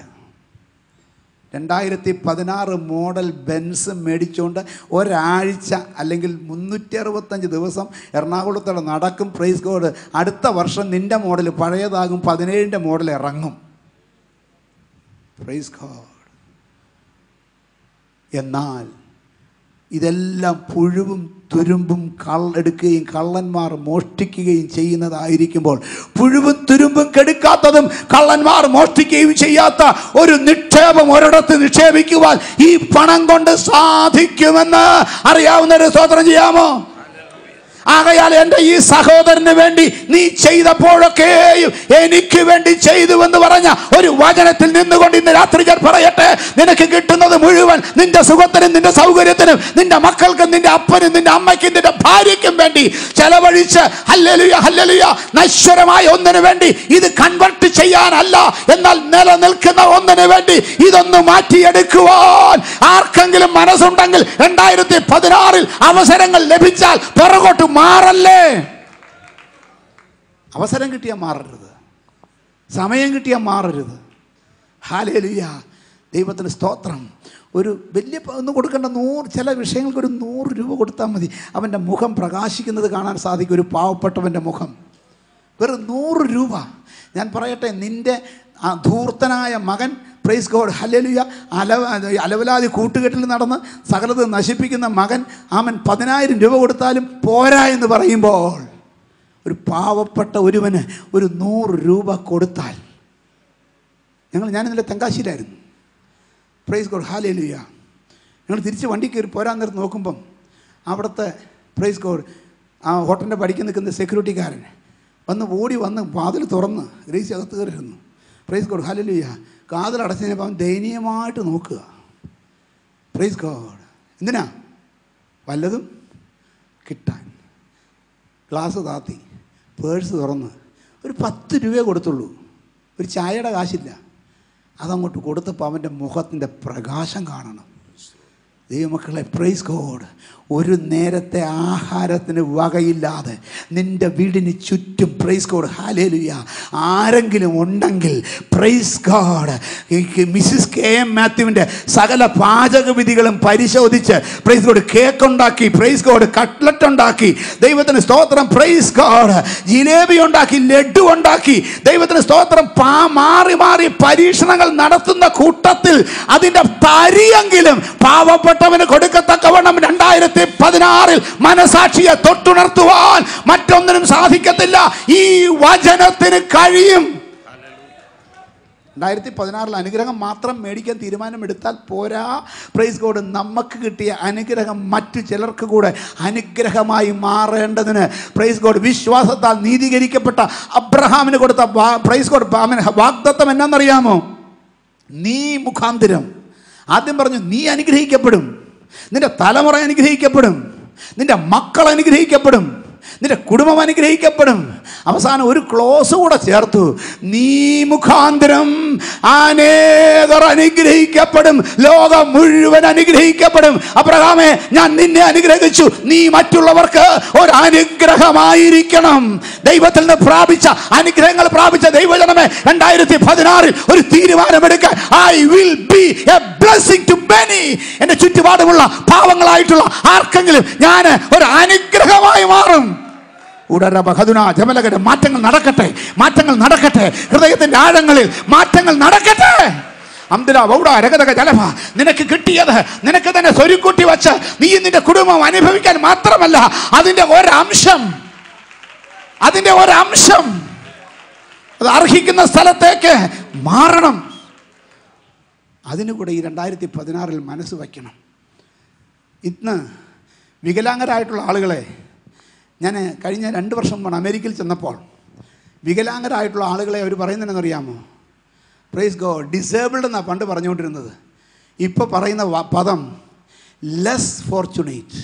2016 മോഡൽ ബെൻസ് മേടിച്ചുകൊണ്ട് ഒരാഴ്ച അല്ലെങ്കിൽ 365 ദിവസം എറണാകുളത്തോടെ നടക്കും. Praise God. അടുത്ത വർഷം നിൻ്റെ മോഡൽ പഴയതാകും, 17ൻ്റെ മോഡൽ ഇറങ്ങും. Praise God. എന്നാൽ ഇതെല്ലാം പുഴുവും തുരുമ്പും എടുക്കുകയും കള്ളന്മാർ മോഷ്ടിക്കുകയും ചെയ്യുന്നതായിരിക്കുമ്പോൾ, പുഴുവും തുരുമ്പും കെടുക്കാത്തതും കള്ളന്മാർ മോഷ്ടിക്കുകയും ചെയ്യാത്ത ഒരു നിക്ഷേപം ഒരിടത്ത് നിക്ഷേപിക്കുവാൻ ഈ പണം കൊണ്ട് സാധിക്കുമെന്ന് അറിയാവുന്നവരെ സ്തോത്രം ചെയ്യാമോ? ആകയാൽ എൻ്റെ ഈ സഹോദരന് വേണ്ടി നീ ചെയ്തപ്പോഴൊക്കെയും എനിക്ക് വേണ്ടി ചെയ്തുവെന്ന് പറഞ്ഞ ഒരു വചനത്തിൽ നിന്നുകൊണ്ട് ഇന്ന് രാത്രി ഞാൻ പറയട്ടെ, നിനക്ക് കിട്ടുന്നത് മുഴുവൻ നിന്റെ സുഖത്തിനും നിന്റെ സൗകര്യത്തിനും നിന്റെ മക്കൾക്കും നിന്റെ അപ്പനും നിന്റെ അമ്മയ്ക്കും നിന്റെ ഭാര്യയ്ക്കും വേണ്ടി ചെലവഴിച്ച് ഹല്ലേലൂയ ഹല്ലേലൂയ നശ്വരമായ ഒന്നിനു വേണ്ടി ഇത് കൺവെർട്ട് ചെയ്യാനല്ല, എന്നാൽ നിലനിൽക്കുന്ന ഒന്നിനു വേണ്ടി ഇതൊന്ന് മാറ്റിയെടുക്കുവാൻ ആർക്കെങ്കിലും മനസ്സുണ്ടെങ്കിൽ 2016 അവസരങ്ങൾ ലഭിച്ചാൽ പുറകോട്ട് മാറല്ലേ. അവസരം കിട്ടിയാൽ മാറരുത്, സമയം കിട്ടിയാൽ മാറരുത്. ഹല്ലേലൂയ. ദൈവത്തിന് സ്തോത്രം. ഒരു വലിയ ഒന്നും കൊടുക്കേണ്ട, ചില വിഷയങ്ങൾക്ക് ഒരു 100 രൂപ കൊടുത്താൽ മതി. അവൻ്റെ മുഖം പ്രകാശിക്കുന്നത് കാണാൻ സാധിക്കും. ഒരു പാവപ്പെട്ടവൻ്റെ മുഖം. വെറും 100 രൂപ. ഞാൻ പറയട്ടെ, നിൻ്റെ ആ ധൂർത്തനായ മകൻ പ്രൈസ് ഗോഡ് ഹല്ലേലൂയ അലവലാതി കൂട്ടുകെട്ടിൽ നടന്ന് സകലത് നശിപ്പിക്കുന്ന മകൻ അവൻ 10,000 രൂപ കൊടുത്താലും പോരാ എന്ന് പറയുമ്പോൾ, ഒരു പാവപ്പെട്ട ഒരുവന് ഒരു 100 രൂപ കൊടുത്താൽ, ഞാനിന്നലെ തെങ്കാശിയിലായിരുന്നു. പ്രൈസ് ഗോഡ് ഹല്ലേലൂയ. ഞങ്ങൾ തിരിച്ച് വണ്ടി കയറി പോരാൻ നേരത്ത് നോക്കുമ്പം അവിടുത്തെ പ്രൈസ് ഗോഡ് ആ ഹോട്ടലിൻ്റെ പഠിക്കാൻ നിൽക്കുന്ന സെക്യൂരിറ്റിക്കാരൻ ഓടി വന്ന് വാതിൽ തുറന്ന് ഗ്രേസി അകത്ത് കയറിയിരുന്നു. പ്രൈസ് ഗോഡ് ഹല്ലേലൂയ. കാതിൽ അടച്ചതിനപ്പം അവൻ ദയനീയമായിട്ട് നോക്കുക. Praise God. എന്തിനാ? വല്ലതും കിട്ടാൻ. ഗ്ലാസ് താത്തി പേഴ്സ് തുറന്ന് ഒരു 10 രൂപയെ കൊടുത്തുള്ളൂ. ഒരു ചായയുടെ കാശില്ല. അതങ്ങോട്ട് കൊടുത്തപ്പോൾ അവൻ്റെ മുഖത്തിൻ്റെ പ്രകാശം കാണണം. ദൈവമക്കളെ, പ്രൈസ് ഗോഡ്. ഒരു നേരത്തെ ആഹാരത്തിന് വകയില്ലാതെ നിൻ്റെ വീടിന് ചുറ്റും പ്രൈസ് ഗോഡ് ഹല്ലേലൂയ ആരെങ്കിലും ഉണ്ടെങ്കിൽ, പ്രൈസ് ഗോഡ്, മിസ്സിസ് KM മാത്യുവിൻ്റെ സകല പാചകവിധികളും പരിശോധിച്ച് പ്രൈസ് ഗോഡ് കേക്ക് ഉണ്ടാക്കി, പ്രൈസ് ഗോഡ് കട്ട്ലറ്റ് ഉണ്ടാക്കി, ദൈവത്തിന് സ്തോത്രം, പ്രൈസ് ഗോഡ് ജിലേബി ഉണ്ടാക്കി, ലഡു ഉണ്ടാക്കി, ദൈവത്തിന് സ്തോത്രം, മാറി മാറി പരീക്ഷണങ്ങൾ നടത്തുന്ന കൂട്ടത്തിൽ അതിൻ്റെ തരിയെങ്കിലും പാവപ്പെട്ടവന് കൊടുക്കത്തക്കവണ്ണം 2016 മനസാക്ഷിയെ തൊട്ടുണർത്തുവാൻ മറ്റൊന്നിനും സാധിക്കത്തില്ല. ഈ വചനത്തിന് കഴിയും. 2016 അനുഗ്രഹം മാത്രം മേടിക്കാൻ തീരുമാനമെടുത്താൽ പോരാ. Praise God. നമുക്ക് കിട്ടിയ അനുഗ്രഹം മറ്റു ചിലർക്ക് കൂടെ അനുഗ്രഹമായി മാറേണ്ടതിന് പ്രൈസ് ഗോഡ് വിശ്വാസത്താൽ നീതീകരിക്കപ്പെട്ട അബ്രഹാമിന് കൊടുത്ത പ്രൈസ് ഗോഡ് വാഗ്ദത്തം എന്നാണെന്നറിയാമോ? നീ മുഖാന്തരം. ആദ്യം പറഞ്ഞു നീ അനുഗ്രഹിക്കപ്പെടും, നിന്റെ തലമുറ അനുഗ്രഹിക്കപ്പെടും, നിന്റെ മക്കൾ അനുഗ്രഹിക്കപ്പെടും, നിന്റെ കുടുംബം അനുഗ്രഹിക്കപ്പെടും. അവസാനം ഒരു ക്ലോസ് കൂടെ ചേർത്തു, നീ മുഖാന്തരം അനേകർ അനുഗ്രഹിക്കപ്പെടും, ലോകം മുഴുവൻ അനുഗ്രഹിക്കപ്പെടും. അബ്രഹാമേ, ഞാൻ നിന്നെ അനുഗ്രഹിച്ചു, നീ മറ്റുള്ളവർക്ക് ഒരു അനുഗ്രഹമായിരിക്കണം. ദൈവത്തിൽ നിന്ന് പ്രാപിച്ച അനുഗ്രഹങ്ങൾ പ്രാപിച്ച ദൈവജനമേ, 2016 ഒരു തീരുമാനമെടുക്കാൻ, I will be a blessing to many. എന്റെ ചുറ്റുപാടുമുള്ള പാവങ്ങളായിട്ടുള്ള ആർക്കെങ്കിലും ഞാൻ ഒരു അനുഗ്രഹമായി മാറും. മാറ്റങ്ങൾ നടക്കട്ടെ, മാറ്റങ്ങൾ നടക്കട്ടെ, ഹൃദയത്തിന്റെ ആഴങ്ങളിൽ മാറ്റങ്ങൾ നടക്കട്ടെ. നിനക്ക് കിട്ടിയത് നിനക്ക് തന്നെ സ്വരുക്കൂട്ടി വച്ച് നീ നിന്റെ കുടുംബം അനുഭവിക്കാൻ മാത്രമല്ല, അതിന്റെ ഒരംശം അത് അർഹിക്കുന്ന സ്ഥലത്തേക്ക് മാറണം. അതിനു കൂടെ ഈ 2016 മനസ്സ് വയ്ക്കണം. ഇന്ന് വികലാംഗരായിട്ടുള്ള ആളുകളെ, ഞാൻ കഴിഞ്ഞ 2 വർഷം മുമ്പ് അമേരിക്കയിൽ ചെന്നപ്പോൾ വികലാംഗരായിട്ടുള്ള ആളുകളെ അവർ പറയുന്നതെന്നറിയാമോ? പ്രൈസ് ഗോഡ്, ഡിസേബിൾഡ് എന്നാണ് പണ്ട് പറഞ്ഞുകൊണ്ടിരുന്നത്. ഇപ്പോൾ പറയുന്ന പദം ലെസ് ഫോർച്യുനേറ്റ്.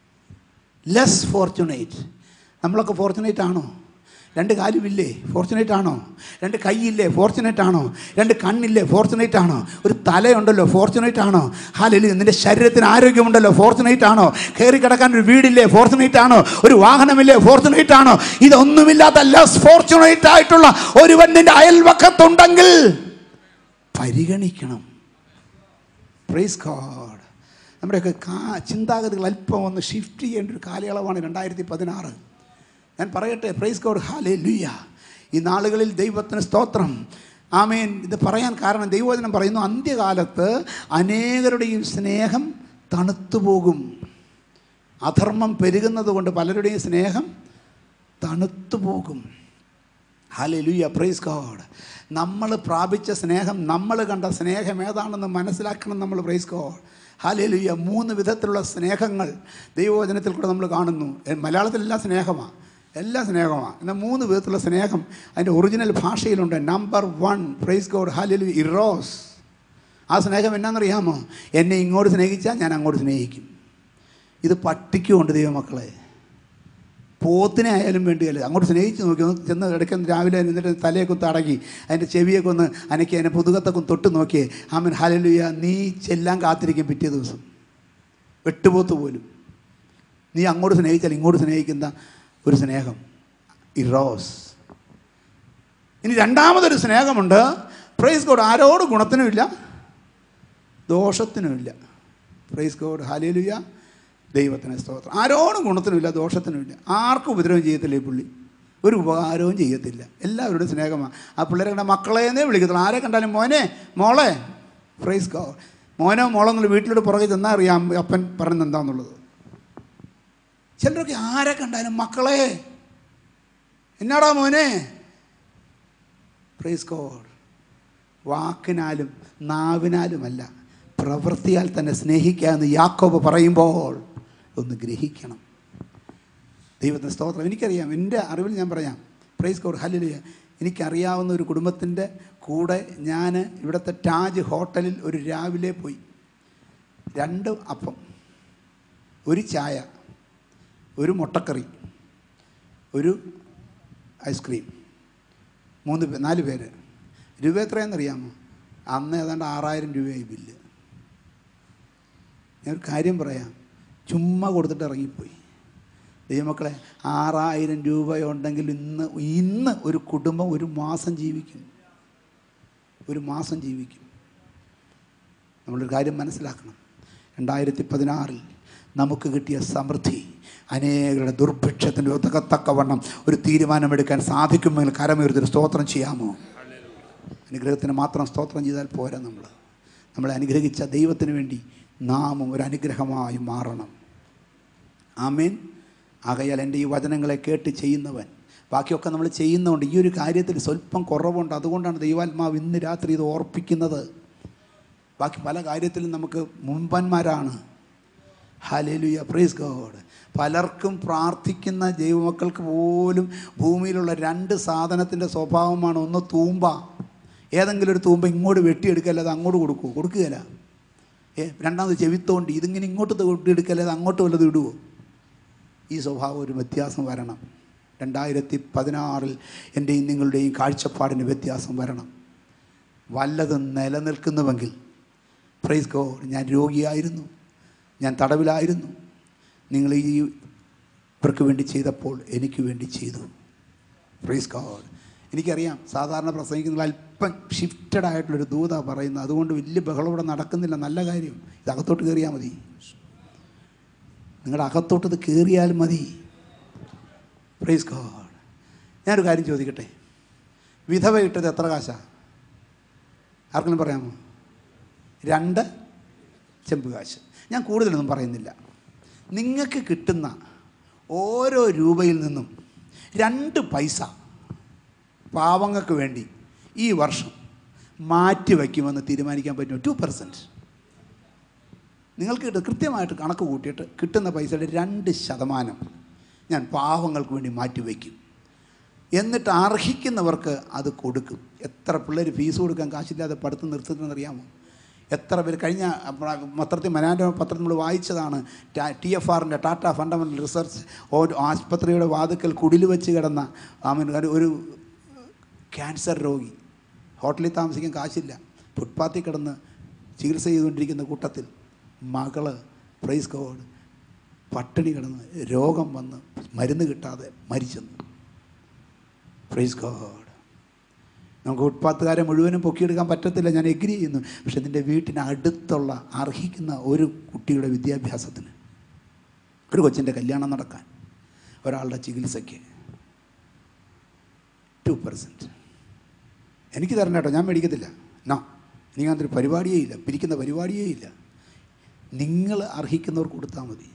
ലെസ് ഫോർച്യുനേറ്റ്. നമ്മളൊക്കെ ഫോർച്യുനേറ്റ് ആണോ? 2 കാലുമില്ലേ? ഫോർച്യുനേറ്റ് ആണോ? 2 കൈയില്ലേ? ഫോർച്യുനേറ്റ് ആണോ? 2 കണ്ണില്ലേ? ഫോർച്യുനേറ്റ് ആണോ? ഒരു തലയുണ്ടല്ലോ? ഫോർച്യുനേറ്റ് ആണോ? ഹല്ലേലൂയ. നിൻ്റെ ശരീരത്തിന് ആരോഗ്യമുണ്ടല്ലോ? ഫോർച്യുനേറ്റ് ആണോ? കയറി കിടക്കാൻ ഒരു വീടില്ലേ? ഫോർച്യുനേറ്റ് ആണോ? ഒരു വാഹനമില്ലേ? ഫോർച്യുനേറ്റ് ആണോ? ഇതൊന്നുമില്ലാത്ത ലെസ് ഫോർച്യുനേറ്റ് ആയിട്ടുള്ള ഒരുവൻ നിൻ്റെ അയൽവക്കത്തുണ്ടെങ്കിൽ പരിഗണിക്കണം. Praise God. നമ്മുടെയൊക്കെ ചിന്താഗതികൾ അല്പം ഒന്ന് ഷിഫ്റ്റ് ചെയ്യേണ്ട ഒരു കാലയളവാണ് 2016. ഞാൻ പറയട്ടെ, പ്രൈസ് ഗോഡ്, ഹല്ലേലൂയ. ഈ നാളുകളിൽ ദൈവത്തിന് സ്തോത്രം, ആമേൻ. ഇത് പറയാൻ കാരണം ദൈവവചനം പറയുന്നു, അന്ത്യകാലത്ത് അനേകരുടെയും സ്നേഹം തണുത്തുപോകും. അധർമ്മം പെരുകുന്നത് കൊണ്ട് പലരുടെയും സ്നേഹം തണുത്തുപോകും. Hallelujah, praise God. നമ്മൾ പ്രാപിച്ച സ്നേഹം, നമ്മൾ കണ്ട സ്നേഹം ഏതാണെന്ന് മനസ്സിലാക്കണം നമ്മൾ. Price God, hallelujah. 3 വിധത്തിലുള്ള സ്നേഹങ്ങൾ ദൈവവചനത്തിൽ കൂടെ നമ്മൾ കാണുന്നു. മലയാളത്തിലെല്ലാം സ്നേഹമാണ്, എല്ലാം സ്നേഹമാണ്. എന്നാൽ 3 വിധത്തിലുള്ള സ്നേഹം അതിൻ്റെ ഒറിജിനൽ ഭാഷയിലുണ്ട്. നമ്പർ 1, പ്രൈസ് ഗോഡ്, ഹല്ലേലൂയ, ഇറോസ്. ആ സ്നേഹം എന്നാണെന്നറിയാമോ? എന്നെ ഇങ്ങോട്ട് സ്നേഹിച്ചാൽ ഞാൻ അങ്ങോട്ട് സ്നേഹിക്കും. ഇത് പട്ടിക്കുമുണ്ട് ദൈവമക്കളെ. പോത്തിനെ ആയാലും വേണ്ടിയല്ലേ, അങ്ങോട്ട് സ്നേഹിച്ച് നോക്കി. ഒന്ന് ചെന്ന് ഇടയ്ക്കൊന്ന് രാവിലെ എന്നിട്ട് തലയൊക്കെ ഒന്ന് അടക്കി അതിൻ്റെ ചെവിയൊക്കെ ഒന്ന് അനക്കി അതിൻ്റെ പുതുകത്തൊക്കെ ഒന്ന് തൊട്ട് നോക്കിയേ. ആമേൻ, ഹല്ലേലൂയ. നീ ചെല്ലാൻ കാത്തിരിക്കും പിറ്റേ ദിവസം, വെട്ടുപോത്ത് പോലും. നീ അങ്ങോട്ട് സ്നേഹിച്ചാൽ ഇങ്ങോട്ട് സ്നേഹിക്കുന്ന ഒരു സ്നേഹം, ഇറോസ്. ഇനി രണ്ടാമതൊരു സ്നേഹമുണ്ട്. പ്രൈസ് ഗോഡ്, ആരോട് ഗുണത്തിനുമില്ല ദോഷത്തിനുമില്ല. പ്രൈസ് ഗോഡ്, ഹല്ലേലൂയ, ദൈവത്തിന് സ്തോത്രം. ആരോടും ഗുണത്തിനുമില്ല ദോഷത്തിനുമില്ല. ആർക്കും ഉപദ്രവം ചെയ്യത്തില്ല ഈ പുള്ളി, ഒരു ഉപകാരവും ചെയ്യത്തില്ല. എല്ലാവരുടെയും സ്നേഹമാണ്. ആ പിള്ളേരെ കണ്ട മക്കളെന്നേ വിളിക്കത്തുള്ളൂ. ആരെ കണ്ടാലും മോനെ, മോളെ. Praise God. മോനോ മോളോ എന്നുള്ള വീട്ടിലോട്ട് പുറകെ ചെന്നാൽ അറിയാം അപ്പൻ പറയുന്നത് എന്താണെന്നുള്ളത്. ചിലരൊക്കെ ആരെ കണ്ടാലും മക്കളെ, എന്നാടാ മോനെ. Praise God. വാക്കിനാലും നാവിനാലുമല്ല, പ്രവൃത്തിയാൽ തന്നെ സ്നേഹിക്കാമെന്ന് യാക്കോബ് പറയുമ്പോൾ ഒന്ന് ഗ്രഹിക്കണം. ദൈവത്തിന് സ്തോത്രം. എനിക്കറിയാം, എൻ്റെ അറിവിൽ ഞാൻ പറയാം. പ്രൈസ് ഗോഡ്, ഹല്ലേലൂയ. എനിക്കറിയാവുന്ന ഒരു കുടുംബത്തിൻ്റെ കൂടെ ഞാൻ ഇവിടുത്തെ താജ് ഹോട്ടലിൽ ഒരു രാവിലെ പോയി. 2 അപ്പം, ഒരു ചായ, ഒരു മുട്ടക്കറി, ഒരു ഐസ്ക്രീം, 4 പേര്. രൂപ എത്രയാണെന്നറിയാമോ? അന്ന് ഏതാണ്ട് 6000 രൂപയായി ബില്ല്. ഞാനൊരു കാര്യം പറയാം, ചുമ്മാ കൊടുത്തിട്ട് ഇറങ്ങിപ്പോയി. ദൈവമക്കളെ, 6000 രൂപയുണ്ടെങ്കിൽ ഇന്ന് ഒരു കുടുംബം ഒരു മാസം ജീവിക്കും. നമ്മളൊരു കാര്യം മനസ്സിലാക്കണം. 2016 നമുക്ക് കിട്ടിയ സമൃദ്ധി അനേകരുടെ ദുർഭിക്ഷത്തിൻ്റെ ഒത്തക്കത്തക്കവണ്ണം ഒരു തീരുമാനമെടുക്കാൻ സാധിക്കുമെങ്കിൽ കരമുയർത്തി സ്തോത്രം ചെയ്യാമോ? അനുഗ്രഹത്തിന് മാത്രം സ്തോത്രം ചെയ്താൽ പോരാ. നമ്മളെ അനുഗ്രഹിച്ച ദൈവത്തിന് വേണ്ടി നാമും ഒരു അനുഗ്രഹമായി മാറണം. ആമേൻ. ആകയാൽ എൻ്റെ ഈ വചനങ്ങളെ കേട്ട് ചെയ്യുന്നവൻ, ബാക്കിയൊക്കെ നമ്മൾ ചെയ്യുന്നതുകൊണ്ട് ഈ ഒരു കാര്യത്തിൽ സ്വല്പം കുറവുണ്ട്. അതുകൊണ്ടാണ് ദൈവാത്മാവ് ഇന്ന് രാത്രി ഇത് ഓർപ്പിക്കുന്നത്. ബാക്കി പല കാര്യത്തിലും നമുക്ക് മുമ്പന്മാരാണ്. Hallelujah, praise God. പലർക്കും പ്രാർത്ഥിക്കുന്ന ദൈവമക്കൾക്ക് പോലും ഭൂമിയിലുള്ള 2 സാധനത്തിൻ്റെ സ്വഭാവമാണ്. ഒന്ന് തൂമ്പ, ഏതെങ്കിലും ഒരു തൂമ്പ ഇങ്ങോട്ട് വെട്ടിയെടുക്കല്ല, അത് അങ്ങോട്ട് കൊടുക്കുകയില്ല. രണ്ടാമത് ചെവിത്തോണ്ടി, ഇതിങ്ങനെ ഇങ്ങോട്ട് വെട്ടിയെടുക്കല്ല, അത് അങ്ങോട്ട് വല്ലതും ഇടുവോ? ഈ സ്വഭാവം ഒരു വ്യത്യാസം വരണം. 2016 എൻ്റെയും നിങ്ങളുടെയും കാഴ്ചപ്പാടിന് വ്യത്യാസം വരണം. വല്ലതും നിലനിൽക്കുന്നുവെങ്കിൽ, പ്രൈസ് ഗോഡ്, ഞാൻ രോഗിയായിരുന്നു, ഞാൻ തടവിലായിരുന്നു, നിങ്ങൾ ഇവർക്ക് വേണ്ടി ചെയ്തപ്പോൾ എനിക്ക് വേണ്ടി ചെയ്തു. Praise God. എനിക്കറിയാം, സാധാരണ പ്രസംഗിക്കുന്ന അല്പം ഷിഫ്റ്റഡ് ആയിട്ടുള്ളൊരു ദൂത പറയുന്നത്. അതുകൊണ്ട് വലിയ ബഹളം ഇവിടെ നടക്കുന്നില്ല. നല്ല കാര്യം. ഇത് അകത്തോട്ട് കയറിയാൽ മതി. നിങ്ങളുടെ അകത്തോട്ട് ഇത് കയറിയാൽ മതി. Praise God. ഞാനൊരു കാര്യം ചോദിക്കട്ടെ, വിധവ ഇട്ടത് എത്ര കാശാ? ആർക്കെങ്കിലും പറയാമോ? 2 ചെമ്പ് കാശ്. ഞാൻ കൂടുതലൊന്നും പറയുന്നില്ല. നിങ്ങൾക്ക് കിട്ടുന്ന ഓരോ രൂപയിൽ നിന്നും 2 പൈസ പാവങ്ങൾക്ക് വേണ്ടി ഈ വർഷം മാറ്റി വയ്ക്കുമെന്ന് തീരുമാനിക്കാൻ പറ്റുമോ? 2%. നിങ്ങൾക്ക് കൃത്യമായിട്ട് കണക്ക് കൂട്ടിയിട്ട് കിട്ടുന്ന പൈസയുടെ 2% ഞാൻ പാവങ്ങൾക്ക് വേണ്ടി മാറ്റി വയ്ക്കും. എന്നിട്ട് അർഹിക്കുന്നവർക്ക് അത് കൊടുക്കും. എത്ര പിള്ളേർ ഫീസ് കൊടുക്കാൻ കാശില്ലാതെ പഠിത്തം നിർത്തുന്നതെന്നറിയാമോ? എത്ര പേര് കഴിഞ്ഞ പത്രത്തിൽ മനോരമ പത്രത്തിൽ നമ്മൾ വായിച്ചതാണ്. TFRൻ്റെ ടാറ്റ ഫണ്ടമെൻ്റൽ റിസർച്ച് ആശുപത്രിയുടെ വാതിക്കൽ കുടിൽ വെച്ച് കിടന്ന ഒരു ക്യാൻസർ രോഗി, ഹോട്ടലിൽ താമസിക്കാൻ കാശില്ല, ഫുട്പാത്തിൽ കിടന്ന് ചികിത്സ ചെയ്തുകൊണ്ടിരിക്കുന്ന കൂട്ടത്തിൽ മകള് പ്രൈസ് ഗോഡ് പട്ടിണി കിടന്ന് രോഗം വന്ന് മരുന്ന് കിട്ടാതെ മരിച്ചെന്ന്. Praise God. നമുക്ക് ഫുട്പാത്തുകാരെ മുഴുവനും പൊക്കിയെടുക്കാൻ പറ്റത്തില്ല, ഞാൻ എഗ്രി ചെയ്യുന്നു. പക്ഷെ നിൻ്റെ വീട്ടിനടുത്തുള്ള അർഹിക്കുന്ന ഒരു കുട്ടിയുടെ വിദ്യാഭ്യാസത്തിന്, ഒരു കൊച്ചിൻ്റെ കല്യാണം നടക്കാൻ, ഒരാളുടെ ചികിത്സയ്ക്ക് 2%. എനിക്ക് തരണം കേട്ടോ, ഞാൻ മേടിക്കത്തില്ല. എനിക്ക് അങ്ങനത്തെ ഒരു പരിപാടിയേ ഇല്ല, പിരിക്കുന്ന പരിപാടിയേ ഇല്ല. നിങ്ങൾ അർഹിക്കുന്നവർക്ക് കൊടുത്താൽ മതി.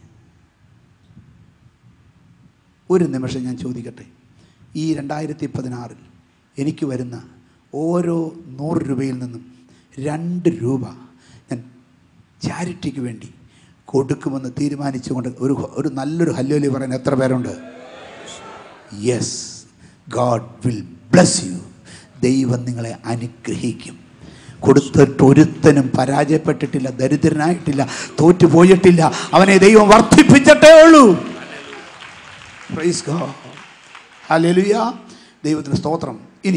ഒരു നിമിഷം ഞാൻ ചോദിക്കട്ടെ, ഈ 2016 എനിക്ക് വരുന്ന ഓരോ 100 രൂപയിൽ നിന്നും 2 രൂപ ഞാൻ ചാരിറ്റിക്ക് വേണ്ടി കൊടുക്കുമെന്ന് തീരുമാനിച്ചുകൊണ്ട് ഒരു നല്ലൊരു ഹല്ലേലൂയ പറയാൻ എത്ര പേരുണ്ട്? Yes, God will bless you. ദൈവം നിങ്ങളെ അനുഗ്രഹിക്കും. കൊടുത്തിട്ട് ഒരുത്തനും പരാജയപ്പെട്ടിട്ടില്ല, ദരിദ്രനായിട്ടില്ല, തോറ്റുപോയിട്ടില്ല. അവനെ ദൈവം വർദ്ധിപ്പിച്ചിട്ടേ ഉള്ളൂ. പ്രൈസ് ഗോഡ്, ഹല്ലേലൂയ, ദൈവത്തിന് സ്തോത്രം. ഇനി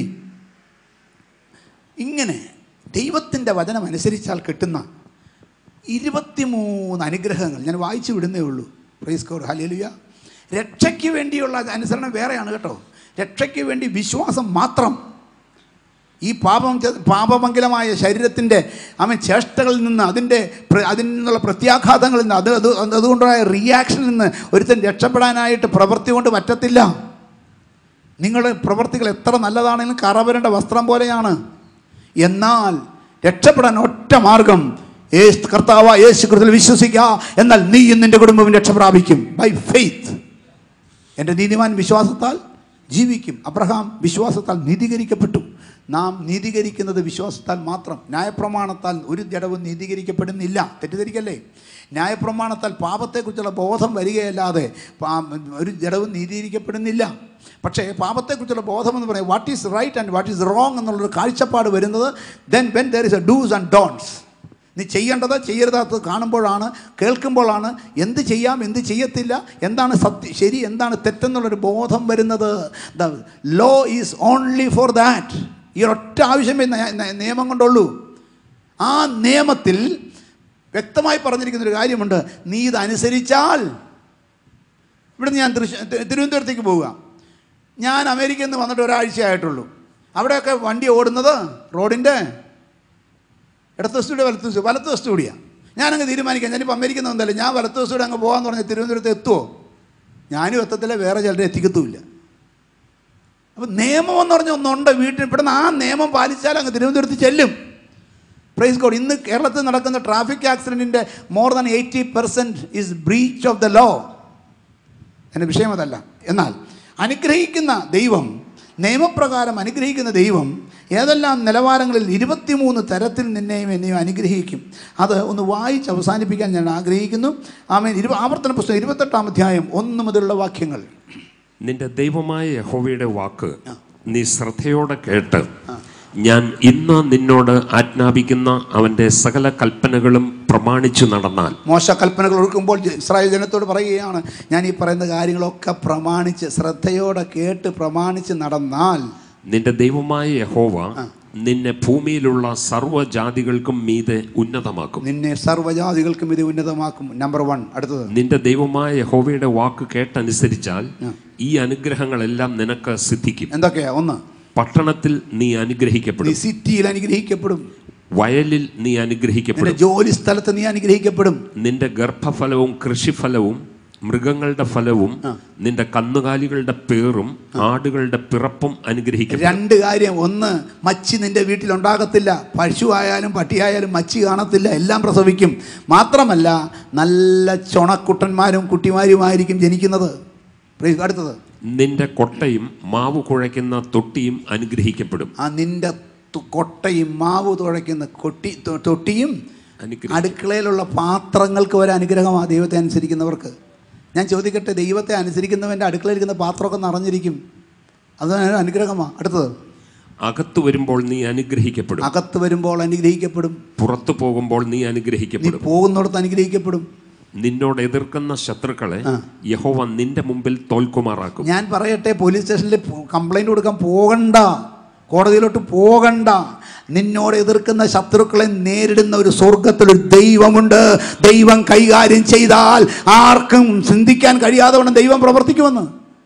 ഇങ്ങനെ ദൈവത്തിൻ്റെ വചനം അനുസരിച്ചാൽ കിട്ടുന്ന 23 അനുഗ്രഹങ്ങൾ ഞാൻ വായിച്ചു വിടുന്നേ ഉള്ളൂ. പ്രൈസ് ഗോഡ്, ഹല്ലേലൂയ. രക്ഷയ്ക്ക് വേണ്ടിയുള്ള അനുസരണം വേറെയാണ് കേട്ടോ. രക്ഷയ്ക്ക് വേണ്ടി വിശ്വാസം മാത്രം. ഈ പാപമംഗലമായ ശരീരത്തിൻ്റെ ചേഷ്ടകളിൽ നിന്ന് അതിൽ നിന്നുള്ള പ്രത്യാഘാതങ്ങളിൽ നിന്ന് അതുകൊണ്ടായ റിയാക്ഷനിൽ നിന്ന് ഒരുത്തൻ രക്ഷപ്പെടാനായിട്ട് പ്രവൃത്തി കൊണ്ട് പറ്റത്തില്ല. നിങ്ങളുടെ പ്രവൃത്തികൾ എത്ര നല്ലതാണെങ്കിലും കറവരേണ്ട വസ്ത്രം പോലെയാണ്. എന്നാൽ രക്ഷപ്പെടാൻ ഒറ്റ മാർഗം, കർത്താവ് യേശു ക്രിസ്തുവിൽ വിശ്വസിക്കുക, എന്നാൽ നീയും നിന്റെ കുടുംബവും രക്ഷ പ്രാപിക്കും. By faith. എൻ്റെ നീതിമാൻ വിശ്വാസത്താൽ ജീവിക്കും. അബ്രഹാം വിശ്വാസത്താൽ നീതീകരിക്കപ്പെട്ടു. നാം നീതീകരിക്കുന്നത് വിശ്വാസത്താൽ മാത്രം. ന്യായപ്രമാണത്താൽ ഒരു ജഡവും നീതീകരിക്കപ്പെടുന്നില്ല. തെറ്റിദ്ധരിക്കല്ലേ? ന്യായപ്രമാണത്താൽ പാപത്തെക്കുറിച്ചുള്ള ബോധം വരികയല്ലാതെ ഒരു ജഡവും നീതീകരിക്കപ്പെടുന്നില്ല. പക്ഷേ പാപത്തെക്കുറിച്ചുള്ള ബോധം എന്ന് പറയുന്നത് what is right and what is wrong എന്നുള്ളൊരു കാഴ്ചപ്പാട് വരുന്നത് then when there is a do's and don'ts. നീ ചെയ്യേണ്ടത് ചെയ്യരുതാത്തത് കാണുമ്പോഴാണ്, കേൾക്കുമ്പോഴാണ് എന്ത് ചെയ്യാം എന്ത് ചെയ്യത്തില്ല, എന്താണ് ശരി എന്താണ് തെറ്റെന്നുള്ളൊരു ബോധം വരുന്നത്. The law is only for that. ഈ ഒറ്റ ആവശ്യമേ നിയമം കൊണ്ടുള്ളൂ. ആ നിയമത്തിൽ വ്യക്തമായി പറഞ്ഞിരിക്കുന്നൊരു കാര്യമുണ്ട്. നീ ഇതനുസരിച്ചാൽ, ഇവിടുന്ന് ഞാൻ തിരുവനന്തപുരത്തേക്ക് പോവുക. ഞാൻ അമേരിക്കയിൽ നിന്ന് വന്നിട്ട് ഒരാഴ്ചയായിട്ടുള്ളൂ. അവിടെയൊക്കെ വണ്ടി ഓടുന്നത് റോഡിൻ്റെ ഇടത്ത് വശത്തൂടെ വലത്ത് വശത്തൂടിയാണ്. ഞാനങ്ങ് തീരുമാനിക്കാം, ഞാനിപ്പോൾ അമേരിക്കയിൽ നിന്ന് വന്നല്ലേ, ഞാൻ വലത്ത് വശത്തൂടെ അങ്ങ് പോകാമെന്ന് പറഞ്ഞാൽ തിരുവനന്തപുരത്ത് എത്തുമോ? ഞാനും എത്തത്തില്ല, വേറെ ചിലരെ എത്തിക്കത്തുമില്ല. അപ്പോൾ നിയമം എന്ന് പറഞ്ഞാൽ ഒന്നുണ്ട് വീട്ടിൽ. ഇവിടുന്ന് ആ നിയമം പാലിച്ചാൽ അങ്ങ് തിരുവനന്തപുരത്ത് ചെല്ലും. Praise God. ഇന്ന് കേരളത്തിൽ നടക്കുന്ന ട്രാഫിക് ആക്സിഡൻറ്റിൻ്റെ more than 80% is breach of the law. എൻ്റെ വിഷയം അതല്ല. എന്നാൽ അനുഗ്രഹിക്കുന്ന ദൈവം, നിയമപ്രകാരം അനുഗ്രഹിക്കുന്ന ദൈവം ഏതെല്ലാം നിലവാരങ്ങളിൽ 23 തരത്തിൽ നിന്നെയും എന്നെയും അനുഗ്രഹിക്കും. അത് ഒന്ന് വായിച്ച് അവസാനിപ്പിക്കാൻ ഞാൻ ആഗ്രഹിക്കുന്നു. ആമേൻ. ആവർത്തന പുസ്തകം 28-ാം അധ്യായം 1 മുതലുള്ള വാക്യങ്ങൾ. നിന്റെ ദൈവമായ യഹോവയുടെ വാക്ക് നീ ശ്രദ്ധയോടെ കേട്ട് ഞാൻ ഇന്ന് നിന്നോട് ആജ്ഞാപിക്കുന്ന അവൻ്റെ സകല കൽപ്പനകളും പ്രമാണിച്ചു നടന്നാൽ. മോശ കൽപ്പനകൾ ഒഴുക്കുമ്പോൾ ഇസ്രായേൽ ജനത്തോട് പറയുകയാണ്, ഞാൻ ഈ പറയുന്ന കാര്യങ്ങളൊക്കെ പ്രമാണിച്ച് ശ്രദ്ധയോടെ കേട്ട് പ്രമാണിച്ച് നടന്നാൽ നിന്റെ ദൈവമായ യഹോവ നിന്നെ ഭൂമിയിലുള്ള സർവ്വജാതികൾക്കും മീതെ ഉന്നതമാക്കും. നിന്നെ സർവ്വജാതികൾക്കും മീതെ ഉന്നതമാക്കും. നമ്പർ 1. അടുത്തത്, നിന്റെ ദൈവമായ യഹോവയുടെ വാക്ക് കേട്ടനുസരിച്ചാൽ ഈ അനുഗ്രഹങ്ങളെല്ലാം നിനക്ക് സിദ്ധിക്കും. എന്തൊക്കെയാ? 1, പട്ടണത്തിൽ നീ അനുഗ്രഹിക്കപ്പെടും. നീ സിറ്റിയിൽ അനുഗ്രഹിക്കപ്പെടും. വയലിൽ നീ അനുഗ്രഹിക്കപ്പെടും. ജോലി സ്ഥലത്ത് നീ അനുഗ്രഹിക്കപ്പെടും. നിന്റെ ഗർഭഫലവും കൃഷിഫലവും മൃഗങ്ങളുടെ ഫലവും നിന്റെ കന്നുകാലികളുടെ പേറും ആടുകളുടെ പിറപ്പും അനുഗ്രഹിക്കപ്പെടും. 2 കാര്യം. 1, മച്ചി നിന്റെ വീട്ടിലുണ്ടാകത്തില്ല. പശു ആയാലും പട്ടിയായാലും മച്ചി കാണത്തില്ല, എല്ലാം പ്രസവിക്കും. മാത്രമല്ല നല്ല ചുണക്കുട്ടന്മാരും കുട്ടിമാരുമായിരിക്കും ജനിക്കുന്നത്. അടുത്തത്, നിന്റെ കൊട്ടയും മാവ് കുഴയ്ക്കുന്ന തൊട്ടിയും അനുഗ്രഹിക്കപ്പെടും. നിന്റെ കൊട്ടയും മാവ് തുഴയ്ക്കുന്ന തൊട്ടിയും അടുക്കളയിലുള്ള പാത്രങ്ങൾക്ക് വരെ അനുഗ്രഹമാണ് ദൈവത്തെ അനുസരിക്കുന്നവർക്ക്. ഞാൻ ചോദിക്കട്ടെ, ദൈവത്തെ അനുസരിക്കുന്നവൻ്റെ അടുക്കളയിരിക്കുന്ന പാത്രമൊക്കെ നിറഞ്ഞിരിക്കും, അത് അനുഗ്രഹമാണ്. അടുത്തത്, അകത്ത് വരുമ്പോൾ നീ അനുഗ്രഹിക്കപ്പെടും. അകത്ത് വരുമ്പോൾ അനുഗ്രഹിക്കപ്പെടും. പുറത്തു പോകുമ്പോൾ നീ അനുഗ്രഹിക്കപ്പെടും. പോകുന്നിടത്ത് അനുഗ്രഹിക്കപ്പെടും. നിന്നോട് എതിർക്കുന്ന ശത്രുക്കളെ യഹോവ നിന്റെ മുമ്പിൽ തോൽക്കുമാറാക്കും. ഞാൻ പറയട്ടെ, പോലീസ് സ്റ്റേഷനിൽ കംപ്ലൈന്റ് കൊടുക്കാൻ പോകണ്ട, കോടതിയിലോട്ട് പോകണ്ട. നിന്നോട് എതിർക്കുന്ന ശത്രുക്കളെ നേരിടുന്ന ഒരു സ്വർഗത്തിലൊരു ദൈവമുണ്ട്. ദൈവം കൈകാര്യം ചെയ്താൽ ആർക്കും ചിന്തിക്കാൻ കഴിയാതെ വണ്ണം ദൈവം പ്രവർത്തിക്കുമെന്ന്.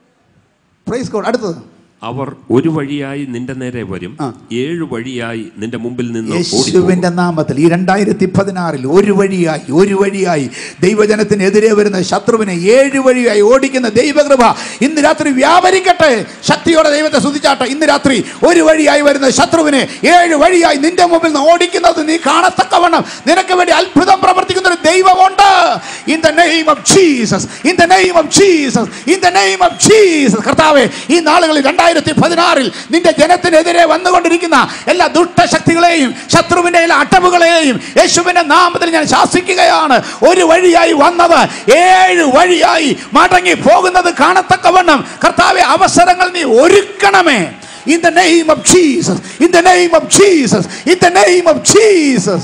Praise God. അടുത്തത്, അവർ ഒരു വഴിയായി നിന്റെ നേരെ വരും, 7 വഴിയായി നിന്റെ മുമ്പിൽ നിന്ന്. യേശുവിന്റെ നാമത്തിൽ ഈ 2016 ഒരു വഴിയായി ദൈവജനത്തിനെതിരെ വരുന്ന ശത്രുവിനെ 7 വഴിയായി ഓടിക്കുന്ന ദൈവകൃപ ഇന്ന് രാത്രി വ്യാപരിക്കട്ടെ. ശക്തിയോടെ ദൈവത്തെ സ്തുതിച്ചാട്ടെ. ഇന്ന് രാത്രി ഒരു വഴിയായി വരുന്ന ശത്രുവിനെ 7 വഴിയായി നിന്റെ മുമ്പിൽ നിന്ന് ഓടിക്കുന്നത് നീ കാണത്തക്കവണ്ണം നിനക്ക് വേണ്ടി അത്ഭുതം പ്രവർത്തിക്കുന്ന ഒരു ദൈവമുണ്ട്. In the name of Jesus, in the name of Jesus, in the name of Jesus. കർത്താവേ, ഈ നാളുകളിൽ 2016 നിന്റെ ജനത്തിനെതിരെ വന്നുകൊണ്ടിരിക്കുന്ന എല്ലാ ദുഷ്ടശക്തികളെയും ശത്രുവിന്റെ എല്ലാ അടവുകളെയും യേശുവിന്റെ നാമത്തിൽ ഞാൻ ശാസിക്കുകയാണ്. ഒരു വഴിയായി വന്നത് 7 വഴിയായി മടങ്ങി പോകുന്നത് കാണത്തക്കവണ്ണം കർത്താവേ, അവസരങ്ങൾ നീ ഒരുക്കണമേ. In the name of Jesus, in the name of Jesus, in the name of Jesus.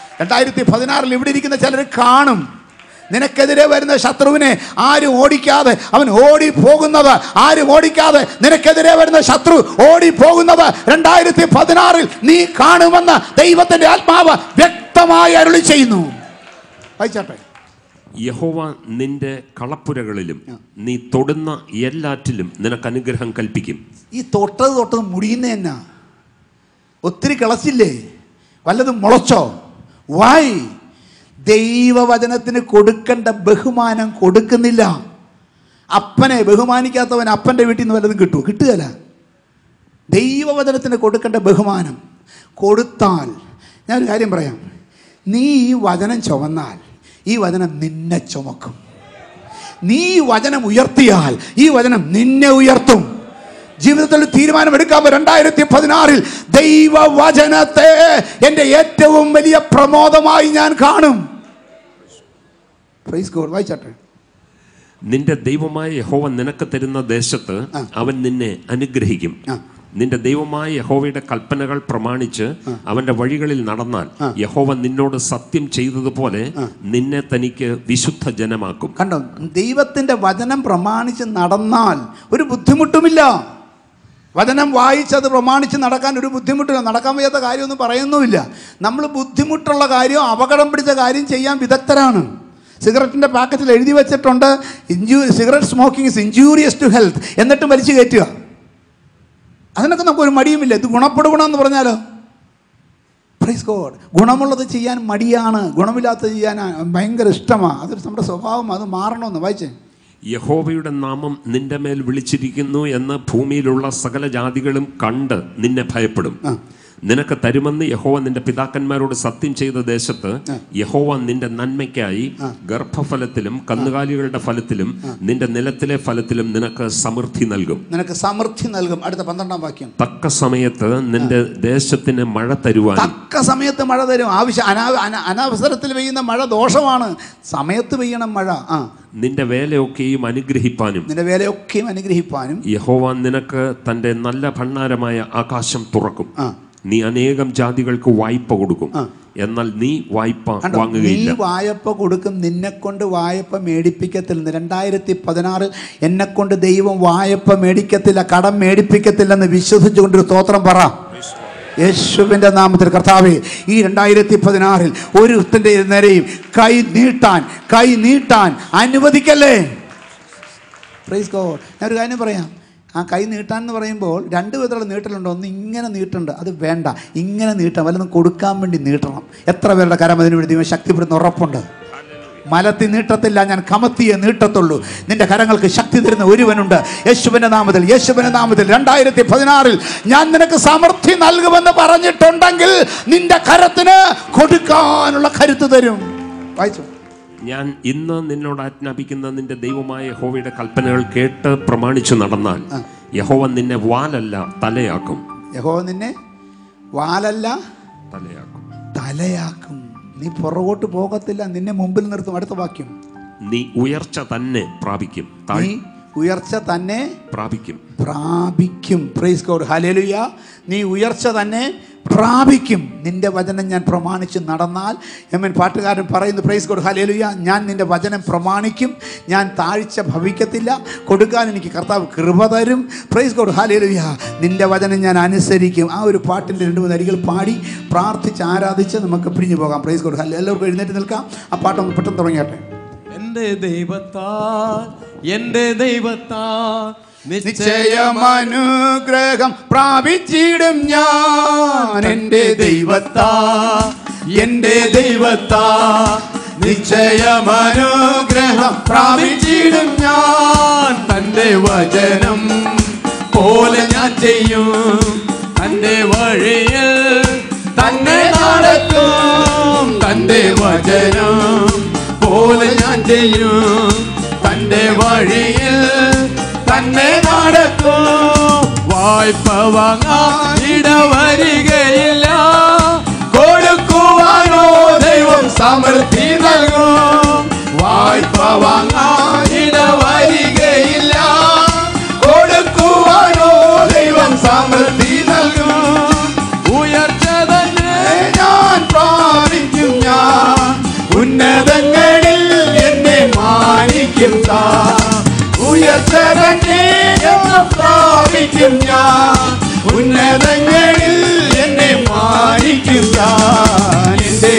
2016 ഇവിടെ ഇരിക്കുന്ന ചിലർ കാണും, നിനക്കെതിരെ വരുന്ന ശത്രുവിനെ ആരും ഓടിക്കാതെ അവൻ ഓടി പോകുന്നത്, ആരും ഓടിക്കാതെ നിനക്കെതിരെ വരുന്ന ശത്രു ഓടി പോകുന്നത് 2016 നീ കാണുമെന്ന് ദൈവത്തിന്റെ ആത്മാവ് വ്യക്തമായി അരുളി ചെയ്യുന്നു. വായിച്ചാട്ടെ. യഹോവ നിന്റെ കളപ്പുരകളിലും നീ തൊടുന്ന എല്ലാറ്റിലും നിനക്ക് അനുഗ്രഹം കൽപ്പിക്കും. ഈ തൊട്ടത് മുടിയുന്ന എന്നാ? ഒത്തിരി കിളച്ചില്ലേ? വല്ലതും മുളച്ചോ? വായി ദൈവവചനത്തിന് കൊടുക്കേണ്ട ബഹുമാനം കൊടുക്കുന്നില്ല. അപ്പനെ ബഹുമാനിക്കാത്തവൻ അപ്പൻ്റെ വീട്ടിൽ നിന്ന് വല്ലതും കിട്ടുമോ? കിട്ടുകയില്ല. ദൈവവചനത്തിന് കൊടുക്കേണ്ട ബഹുമാനം കൊടുത്താൽ, ഞാനൊരു കാര്യം പറയാം, നീ ഈ വചനം ചുമന്നാൽ ഈ വചനം നിന്നെ ചുമക്കും. നീ ഈ വചനം ഉയർത്തിയാൽ ഈ വചനം നിന്നെ ഉയർത്തും. ജീവിതത്തിൽ തീരുമാനമെടുക്കാമോ? 2016 ദൈവവചനത്തെ എൻ്റെ ഏറ്റവും വലിയ പ്രമോദമായി ഞാൻ കാണും. Praise God. വായിച്ചാട്ടെ. നിന്റെ ദൈവമായ യഹോവ നിനക്ക് തരുന്ന ദേശത്ത് അവൻ നിന്നെ അനുഗ്രഹിക്കും. നിന്റെ ദൈവമായ യഹോവയുടെ കൽപ്പനകൾ പ്രമാണിച്ച് അവന്റെ വഴികളിൽ നടന്നാൽ യഹോവ നിന്നോട് സത്യം ചെയ്തതുപോലെ നിന്നെ തനിക്ക് വിശുദ്ധ ജനമാക്കും. കണ്ടോ, ദൈവത്തിന്റെ വചനം പ്രമാണിച്ച് നടന്നാൽ ഒരു ബുദ്ധിമുട്ടുമില്ല. വചനം വായിച്ചത് പ്രമാണിച്ച് നടക്കാൻ ഒരു ബുദ്ധിമുട്ടില്ല. നടക്കാൻ വയ്യാത്ത കാര്യമൊന്നും പറയുന്നുമില്ല. നമ്മൾ ബുദ്ധിമുട്ടുള്ള കാര്യം, അപകടം പിടിച്ച കാര്യം ചെയ്യാൻ വിദഗ്ധരാണ്. സിഗരറ്റിൻ്റെ പാക്കറ്റിൽ എഴുതി വെച്ചിട്ടുണ്ട്, cigarette smoking is injurious to health, എന്നിട്ടും വലിച്ചു കയറ്റുക. അതിനൊക്കെ നമുക്കൊരു മടിയുമില്ല. ഇത് ഗുണപ്പെടുകണമെന്ന് പറഞ്ഞാലോ? Praise God. ഗുണമുള്ളത് ചെയ്യാൻ മടിയാണ്, ഗുണമില്ലാത്തത് ചെയ്യാൻ ഭയങ്കര ഇഷ്ടമാണ്. അതൊരു നമ്മുടെ സ്വഭാവം, അത് മാറണമെന്ന്. വായിച്ചേ. യഹോവയുടെ നാമം നിന്റെ മേൽ വിളിച്ചിരിക്കുന്നു എന്ന് ഭൂമിയിലുള്ള സകല ജാതികളും കണ്ട് നിന്നെ ഭയപ്പെടും. നിനക്ക് തരുമെന്ന് യഹോവ നിന്റെ പിതാക്കന്മാരോട് സത്യം ചെയ്ത ദേശത്ത് യഹോവ നിന്റെ നന്മയ്ക്കായി ഗർഭഫലത്തിലും കന്നുകാലികളുടെ ഫലത്തിലും നിന്റെ നിലത്തിലെ ഫലത്തിലും നിനക്ക് സമൃദ്ധി നൽകും. നിനക്ക് സമൃദ്ധി നൽകും. അടുത്ത 12-ാം വാക്യം. തക്ക സമയത്ത് നിന്റെ ദേശത്തിന് മഴ തരുവാൻ. തക്ക സമയത്ത് മഴ തരും. അനാവസരത്തിൽ പെയ്യുന്ന മഴ ദോഷമാണ്. സമയത്ത് പെയ്യണം മഴ. നിന്റെ വേലയൊക്കെയും അനുഗ്രഹിപ്പാനും. നിന്റെ വേലയൊക്കെയും അനുഗ്രഹിപ്പാനും യഹോവ നിനക്ക് തന്റെ നല്ല ഭണ്ഡാരമായ ആകാശം തുറക്കും. നീ അനേകം ജാതികൾക്ക് വായ്പ കൊടുക്കും, എന്നാൽ നീ വായ്പ വാങ്ങുകയില്ല. നീ വായ്പ കൊടുക്കും, നിന്നെ കൊണ്ട് വായ്പ മേടിപ്പിക്കത്തില്ല. 2016 എന്നെ കൊണ്ട് ദൈവം വായ്പ മേടിക്കത്തില്ല, കടം മേടിപ്പിക്കത്തില്ലെന്ന് വിശ്വസിച്ചുകൊണ്ടൊരു സ്തോത്രം പറ. യേശുവിൻ്റെ നാമത്തിൽ. കർത്താവേ, ഈ 2016 ഒരുത്തൻ്റെ നേരെയും കൈ നീട്ടാൻ അനുവദിക്കല്ലേ. Price God. ഞാനൊരു കാര്യം പറയാം. ആ കൈ നീട്ടാൻ എന്ന് പറയുമ്പോൾ 2 വിധത്തിലുള്ള നീട്ടലുണ്ട്. ഒന്ന് ഇങ്ങനെ നീട്ടുണ്ട്, അത് വേണ്ട. ഇങ്ങനെ നീട്ടാം, വല്ലതും കൊടുക്കാൻ വേണ്ടി നീട്ടണം. എത്ര പേരുടെ കരം അതിന് വേണ്ടി ദൈവം ശക്തിപ്പെടുന്ന ഉറപ്പുണ്ട്. മലത്തി നീട്ടത്തില്ല, ഞാൻ കമത്തിയെ നീട്ടത്തുള്ളൂ. നിന്റെ കരങ്ങൾക്ക് ശക്തി തരുന്ന ഒരുവനുണ്ട്. യേശുവിന്റെ നാമത്തിൽ 2016 ഞാൻ നിനക്ക് സമൃദ്ധി നൽകുമെന്ന് പറഞ്ഞിട്ടുണ്ടെങ്കിൽ നിന്റെ കരത്തിന് കൊടുക്കാനുള്ള കരുത്ത് തരും. വായിച്ചു. ഞാൻ ഇന്ന് നിന്നോട് ആജ്ഞാപിക്കുന്ന നിന്റെ ദൈവമായ യഹോവയുടെ കൽപ്പനകൾ കേട്ട് പ്രമാണിച്ചു നടന്നാൽ യഹോവ നിന്നെ വാലല്ല തലയാക്കും. യഹോവ നിന്നെ വാലല്ല തലയാക്കും. തലയാക്കും. നീ പുറകോട്ട് പോകത്തില്ല, നിന്നെ മുമ്പിൽ നിർത്തും. അടുത്ത വാക്യം, നീ ഉയർച്ച തന്നെ പ്രാപിക്കും. നീ ഉയർച്ച തന്നെ പ്രാപിക്കും. പ്രൈസ് ഗോഡ്, ഹല്ലേലൂയ. നീ ഉയർച്ച തന്നെ പ്രാപിക്കും. നിന്റെ വചനം ഞാൻ പ്രമാണിച്ച് നടന്നാൽ, പാട്ടുകാരൻ പറയുന്നു, പ്രൈസ് ഗോഡ്, ഹല്ലേലൂയ. ഞാൻ നിന്റെ വചനം പ്രമാണിക്കും, ഞാൻ താഴ്ച ഭവിക്കത്തില്ല, കൊടുക്കാൻ എനിക്ക് കർത്താവ് കൃപ തരും. പ്രൈസ് ഗോഡ്, ഹല്ലേലൂയ. നിന്റെ വചനം ഞാൻ അനുസരിക്കും. ആ ഒരു പാട്ടിൻ്റെ 2-3 അരികൾ പാടി പ്രാർത്ഥിച്ച് ആരാധിച്ച് നമുക്ക് പിരിഞ്ഞു പോകാം. പ്രൈസ് ഗോഡ്, ഹല്ലേലൂയ. എല്ലാവർക്കും എഴുന്നേറ്റ് നിൽക്കാം. ആ പാട്ടൊന്ന് പെട്ടെന്ന് തുടങ്ങിയാട്ടെ. എൻ്റെ ദൈവത്താൽ നിശ്ചയമനുഗ്രഹം പ്രാപിച്ചിടും ഞാൻ. എൻ്റെ ദൈവത്താൽ നിശ്ചയമനുഗ്രഹം പ്രാപിച്ചിടും ഞാൻ. തൻ്റെ വചനം പോലെ ഞാൻ ചെയ്യും, തൻ്റെ വഴിയിൽ തന്നെ നടക്കും. തൻ്റെ വചനം പോലെ ഞാൻ ചെയ്യും, തൻ്റെ വഴിയിൽ തന്നെ നടക്കും. വായ്പ വാങ്ങാൻ ഇടവരികയില്ല, കൊടുക്കുവാനോ ദൈവം സമൃദ്ധി നൽകും. വായ്പ വാങ്ങാൻ ഇടവരികയില്ല, കൊടുക്കുവാനോ ദൈവം സമൃദ്ധി നൽകും. ഉയർച്ച തന്നെ ഞാൻ പ്രാപിക്കും, ഞാൻ ഉന്നതങ്ങളിൽ എന്നെ മാനിക്കും. ഉയർച്ച തന്നെ പ്രാപിക്കും, ഞാൻ ഉന്നതങ്ങളിൽ എന്നെ മാനിക്കും. എൻ്റെ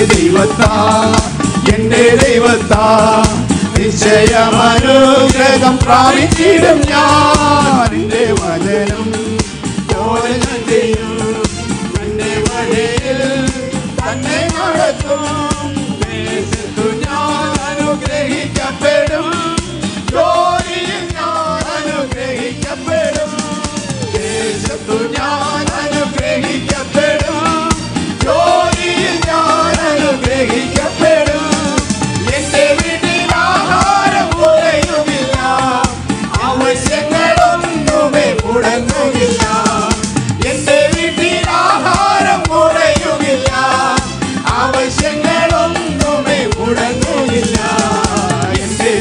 ദൈവത്താൽ നിശ്ചയമനുഗ്രഹം പ്രാപിച്ചിടും ഞാൻ. എൻ്റെ വചനം പോലെ ഞാൻ ചെയ്യും, തൻ്റെ വഴിയിൽ തന്നെ നടക്കും. ദേശത്തു ഞാൻ അനുഗ്രഹിക്കപ്പെടും, ജോലിയിൽ ഞാൻ അനുഗ്രഹിക്കപ്പെടും. ദേശത്തു ഞാൻ അനുഗ്രഹിക്കപ്പെടും, ജോലിയിൽ ഞാൻ അനുഗ്രഹിക്കപ്പെടും. എൻ്റെ വീട്ടിൽ ആഹാരം കുറയുമില്ല, ആവശ്യങ്ങളൊന്നുമേ മുടങ്ങുകയില്ല. എൻ്റെ വീട്ടിൽ ആഹാരം കുറയുമില്ല, ആവശ്യങ്ങളൊന്നുമേ മുടങ്ങുകയില്ല. എൻ്റെ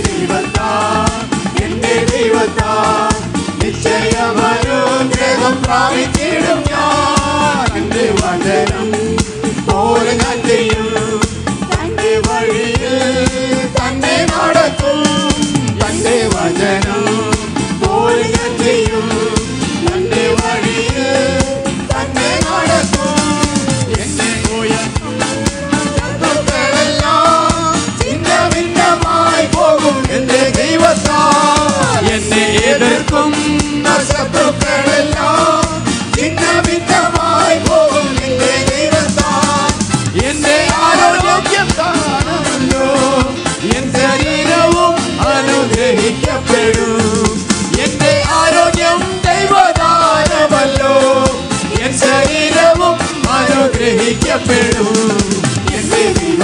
ദൈവത്താൽ നിശ്ചയമനുഗ്രഹം പ്രാപിച്ചിടും ഞാൻ. എൻ്റെ വചനം പോലെ ഞാൻ ചെയ്യും, തൻ്റെ വഴിയിൽ തന്നെ നടക്കും. തൻ്റെ വചനം പോലെ ഞാൻ ചെയ്യും, തൻ്റെ വഴിയിൽ തന്നെ നടക്കും. എന്നെ ശത്രുക്കളെല്ലാം ഛിന്നഭിന്നമായി പോകും. എൻ്റെ ദൈവത്താൽ എന്നെ എതിർക്കും ശത്രുക്കളെല്ലാം ഛിന്നഭിന്നമായി പോകും. എൻ്റെ ദൈവത്താൽ എൻ്റെ ആരോഗ്യം കാണുമല്ലോ, എൻ ശരീരവും അനുഗ്രഹിക്കപ്പെടും. എൻ്റെ ആരോഗ്യം ദൈവദാനമല്ലോ, എൻ ശരീരവും അനുഗ്രഹിക്കപ്പെടും. എൻ്റെ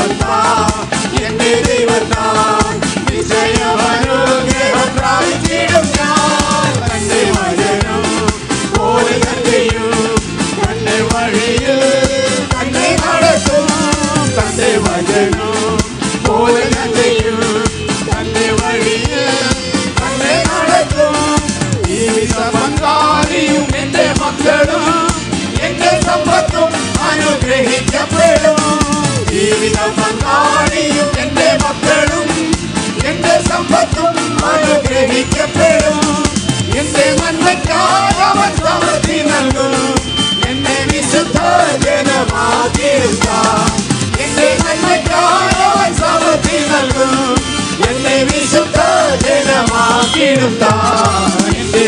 ദൈവത്താൽ നിശ്ചയമനുഗ്രഹം പ്രാപിച്ചിടും ഞാൻ. തൻ്റെ വചനം പോലെ ഞാൻ ചെയ്യും, തൻ്റെ വഴിയിൽ തന്നെ നടക്കും. തൻ്റെ വചനം പോലെ ഞാൻ ചെയ്യും, തൻ്റെ വഴിയിൽ തന്നെ നടക്കും. ജീവിത പങ്കാളിയും എൻ്റെ മക്കളും എൻ്റെ സമ്പത്തും അനുഗ്രഹിക്കപ്പെടും. ജീവിത പങ്കാളിയും എൻ്റെ മക്കളും എൻ്റെ സമ്പത്തും അനുഗ്രഹിക്കപ്പെടും. എൻ്റെ നന്മയ്ക്കായി അവൻ സമൃദ്ധി നൽകും, എന്നെ വിശുദ്ധ ജനമാക്കിയെടുക്കാം. എൻ്റെ നന്മയ്ക്കായി അവൻ സമൃദ്ധി നൽകും, എന്നെ വിശുദ്ധ ജനമാക്കിയെടുക്കാം. എൻ്റെ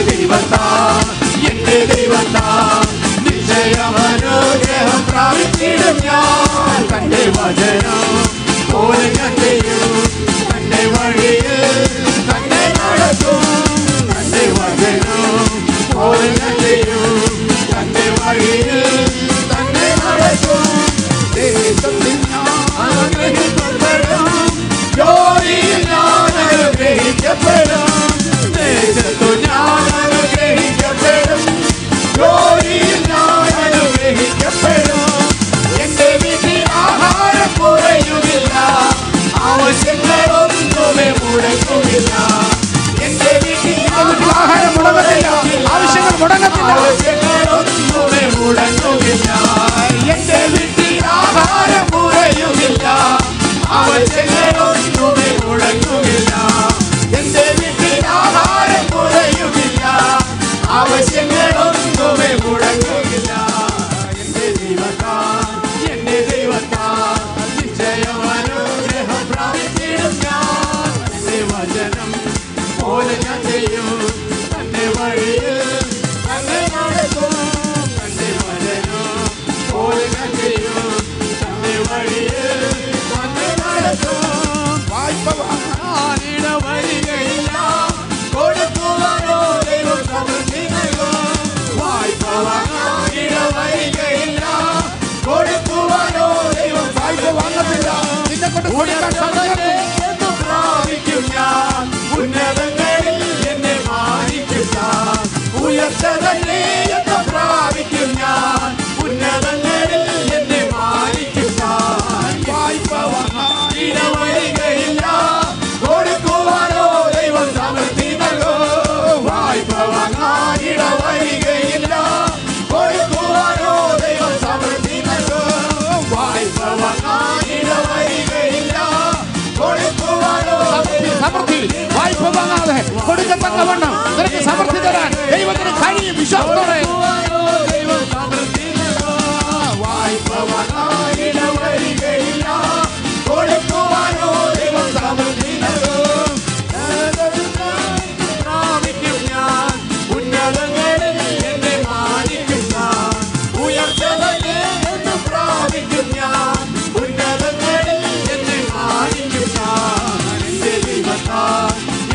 ദൈവത്താൽ നിശ്ചയമനുഗ്രഹം പ്രാപിച്ചിടും ഞാൻ. തൻ്റെ വചനം പോലെ ഞാൻ ചെയ്യും, തൻ്റെ വഴിയിൽ തന്നെ നടക്കും. തൻ്റെ വചനം പോലെ ഞാൻ ചെയ്യും, തൻ്റെ വഴിയിൽ തന്നെ നടക്കും. ദേശത്തിൽ ഞാൻ അനുഗ്രഹിക്കപ്പെടും, ജോലി ആവശ്യങ്ങളൊന്നുമേ മുടങ്ങുകില്ല. എന്റെ വീട്ടിൽ ആഹാരം കുറയുകില്ല, ആവശ്യങ്ങളൊന്നുമേ മുടങ്ങുകില്ല. എന്റെ വീട്ടിൽ ആഹാരം കുറയുകില്ല, ആവശ്യങ്ങളൊന്നുമേ മുടങ്ങുകില്ല. എന്റെ ദൈവത്താൽ നിശ്ചയം അനുഗ്രഹം പ്രാപിച്ചിടും ഞാൻ. എന്റെ വചനം പോലെ ഞാൻ ചെയ്യും, തന്റെ വഴിയിൽ തന്നെ നടക്കും. തന്റെ വചനം പോലെ ഞാൻ ചെയ്യും, തന്റെ വഴിയിൽ തന്നെ നടക്കും. വായ്പ വാങ്ങാനിട വരികയില്ല, കൊടുക്കുവാനോ ദൈവം സമൃദ്ധി നൽകും. വായ്പ വാങ്ങാനിട വരികയില്ല, കൊടുക്കുവാനോ ദൈവം വായ്പ വാങ്ങത്തില്ല. എന്ന് പ്രാപിക്കും ഞാൻ, ഉന്നതങ്ങളിൽ എന്നെ മാനിക്കും ഞാൻ. ഉയർച്ച തന്നെ എന്ന് പ്രാപിക്കും ഞാൻ, ഉന്നതങ്ങളിൽ എന്നെ മാനിക്കും ഞാൻ. വായ്പ വാങ്ങാനിട വരികയില്ല, കൊടുക്കുവാനോ ദൈവം സമൃദ്ധി നൽകും. വായ്പ വാങ്ങാനിട വരികയില്ല, കൊടുക്കുവാനോ ദൈവം സമൃദ്ധി നൽകും. വായ്പ വാങ്ങാനിട വരികയില്ല, കൊടുക്കുവാനോ സമൃദ്ധി. വായ്പ വാങ്ങാതെ കൊടുക്കത്തക്കവണ്ണം നിനക്ക് സമൃദ്ധി തരാൻ ദൈവത്തിന് കഴിയും. വിശ്വാസത്തോടെ ദൈവം സമൃദ്ധി നൽകും. വായ്പ വാങ്ങാനിട വരികയില്ല, കൊടുക്കുവാനോ ദൈവം സമൃദ്ധി നൽകും. പ്രാപിക്കും ഞാൻ, ഉന്നതങ്ങളിൽ എന്നെ മാനിക്കും ഞാൻ. ഉയർച്ച തന്നെ എന്ന് പ്രാപിക്കും ഞാൻ, ഉന്നതങ്ങളിൽ എന്നെ മാനിക്കും ഞാൻ. എന്റെ ദൈവത്താൽ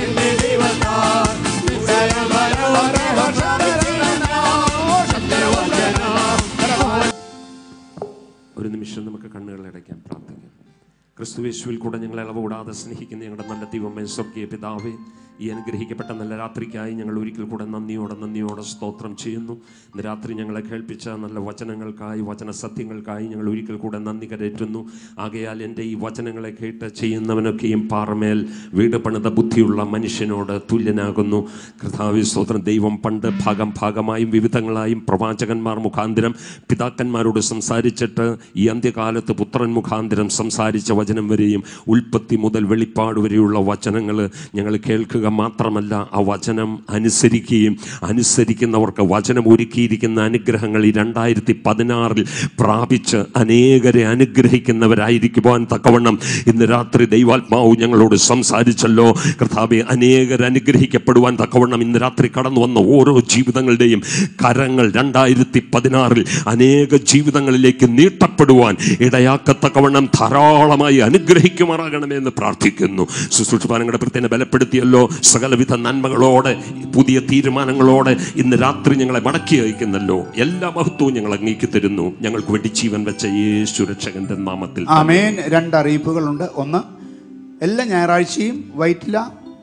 ഒരു നിമിഷം നമുക്ക് കണ്ണുകൾ അടയ്ക്കാൻ പ്രാർത്ഥിക്കാം. ക്രിസ്തുയേശുവിൽ കൂടെ ഞങ്ങളെ ഇളവുകൂടാതെ സ്നേഹിക്കുന്ന ഞങ്ങളുടെ നല്ല ദൈവമേ, സ്വർഗീയ പിതാവേ, ഈ അനുഗ്രഹിക്കപ്പെട്ട നല്ല രാത്രിക്കായി ഞങ്ങൾ ഒരിക്കൽ കൂടെ നന്ദിയോടെ സ്തോത്രം ചെയ്യുന്നു. ഇന്ന് രാത്രി ഞങ്ങളെ കേൾപ്പിച്ച നല്ല വചനങ്ങൾക്കായി, വചന സത്യങ്ങൾക്കായി ഞങ്ങൾ ഒരിക്കൽ കൂടെ നന്ദി കരേറ്റുന്നു. ആകയാൽ എൻ്റെ ഈ വചനങ്ങളെ കേട്ട് ചെയ്യുന്നവനൊക്കെയും പാറമേൽ വീട് പണിത ബുദ്ധിയുള്ള മനുഷ്യനോട് തുല്യനാകുന്നു. കർത്താവേ സ്തോത്രം. ദൈവം പണ്ട് ഭാഗമായും വിവിധങ്ങളായും പ്രവാചകന്മാർ മുഖാന്തരം പിതാക്കന്മാരോട് സംസാരിച്ചിട്ട് ഈ അന്ത്യകാലത്ത് പുത്രൻ മുഖാന്തരം സംസാരിച്ച വചനം വരെയും ഉൽപ്പത്തി മുതൽ വെളിപ്പാട് വരെയുള്ള വചനങ്ങൾ ഞങ്ങൾ കേൾക്കുക മാത്രമല്ല, ആ വചനം അനുസരിക്കുകയും അനുസരിക്കുന്നവർക്ക് വചനം ഒരുക്കിയിരിക്കുന്ന അനുഗ്രഹങ്ങൾ ഈ 2016 പ്രാപിച്ച് അനേകരെ അനുഗ്രഹിക്കുന്നവരായിരിക്കുവാൻ തക്കവണ്ണം ഇന്ന് രാത്രി ദൈവാത്മാവ് ഞങ്ങളോട് സംസാരിച്ചല്ലോ. കർത്താവേ, അനേകർ അനുഗ്രഹിക്കപ്പെടുവാൻ തക്കവണ്ണം ഇന്ന് രാത്രി കടന്നു വന്ന ഓരോ ജീവിതങ്ങളുടെയും കരങ്ങൾ 2016 അനേക ജീവിതങ്ങളിലേക്ക് നീട്ടപ്പെടുവാൻ ഇടയാക്കത്തക്കവണ്ണം ധാരാളമായി അനുഗ്രഹിക്കുമാറാകണമേ എന്ന് പ്രാർത്ഥിക്കുന്നു. ശുശ്രൂഷപാനങ്ങളുടെ പ്രത്യേക ബലപ്പെടുത്തിയല്ലോ. സകലവിധ നന്മകളോടെ, പുതിയ തീരുമാനങ്ങളോടെ ഇന്ന് രാത്രി ഞങ്ങളെ മടക്കി അയക്കുന്നല്ലോ. എല്ലാ മഹത്വവും ഞങ്ങൾ അങ്ങേക്ക് തരുന്നു. ഞങ്ങൾക്ക് വേണ്ടി ജീവൻ വെച്ച യേശു രക്ഷകന്റെ നാമത്തിൽ ആമേൻ. 2 അറിയിപ്പുകളുണ്ട്. ഒന്ന്, എല്ലാ ഞായറാഴ്ചയും വൈറ്റില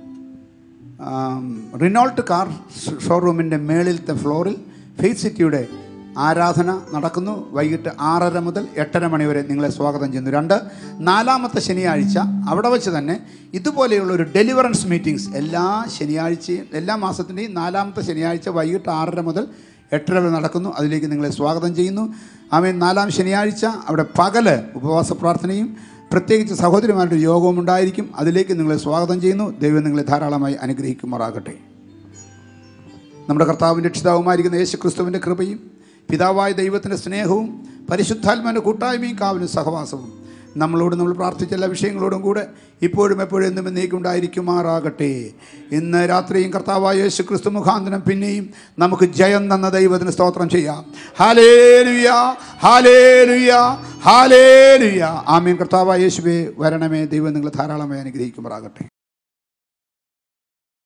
റിനോൾട്ട് കാർ ഷോറൂമിൻ്റെ മേളിലത്തെ ഫ്ലോറിൽ ഫെയ്ത്ത് സിറ്റിയുടെ ആരാധന നടക്കുന്നു. വൈകിട്ട് 6:30 മുതൽ 8:30 മണി വരെ നിങ്ങളെ സ്വാഗതം ചെയ്യുന്നു. 2, 4-ാമത്തെ ശനിയാഴ്ച അവിടെ വെച്ച് തന്നെ ഇതുപോലെയുള്ള ഒരു ഡെലിവറൻസ് മീറ്റിംഗ്സ് എല്ലാ ശനിയാഴ്ചയും, എല്ലാ മാസത്തിൻ്റെയും 4-ാമത്തെ ശനിയാഴ്ച വൈകിട്ട് 6:30 മുതൽ 8:30 വരെ നടക്കുന്നു. അതിലേക്ക് നിങ്ങളെ സ്വാഗതം ചെയ്യുന്നു. ആമേൻ. 4-ാം ശനിയാഴ്ച അവിടെ പകല് ഉപവാസ പ്രാർത്ഥനയും പ്രത്യേകിച്ച് സഹോദരിമാരുടെ യോഗവും ഉണ്ടായിരിക്കും. അതിലേക്ക് നിങ്ങളെ സ്വാഗതം ചെയ്യുന്നു. ദൈവം നിങ്ങളെ ധാരാളമായി അനുഗ്രഹിക്കുമാറാകട്ടെ. നമ്മുടെ കർത്താവിൻ്റെ രക്ഷിതാവുമായിരിക്കുന്ന യേശു ക്രിസ്തുവിൻ്റെ കൃപയും പിതാവായ ദൈവത്തിൻ്റെ സ്നേഹവും പരിശുദ്ധാത്മാവിൻ്റെ കൂട്ടായ്മയും കാവലും സഹവാസവും നമ്മൾ പ്രാർത്ഥിച്ച എല്ലാ വിഷയങ്ങളോടും കൂടെ ഇപ്പോഴും എപ്പോഴും എന്നും എന്നേക്കും ഉണ്ടായിരിക്കുമാറാകട്ടെ. ഇന്ന് രാത്രിയും കർത്താവായ യേശു ക്രിസ്തു മുഖാന്തരം പിന്നെയും നമുക്ക് ജയം തന്ന ദൈവത്തിന് സ്തോത്രം ചെയ്യാം. ഹല്ലേലൂയ, ഹല്ലേലൂയ, ഹല്ലേലൂയ. ആമേൻ. കർത്താവായ യേശുവേ വരണമേ. ദൈവം നിങ്ങളെ ധാരാളമായി അനുഗ്രഹിക്കുമാറാകട്ടെ.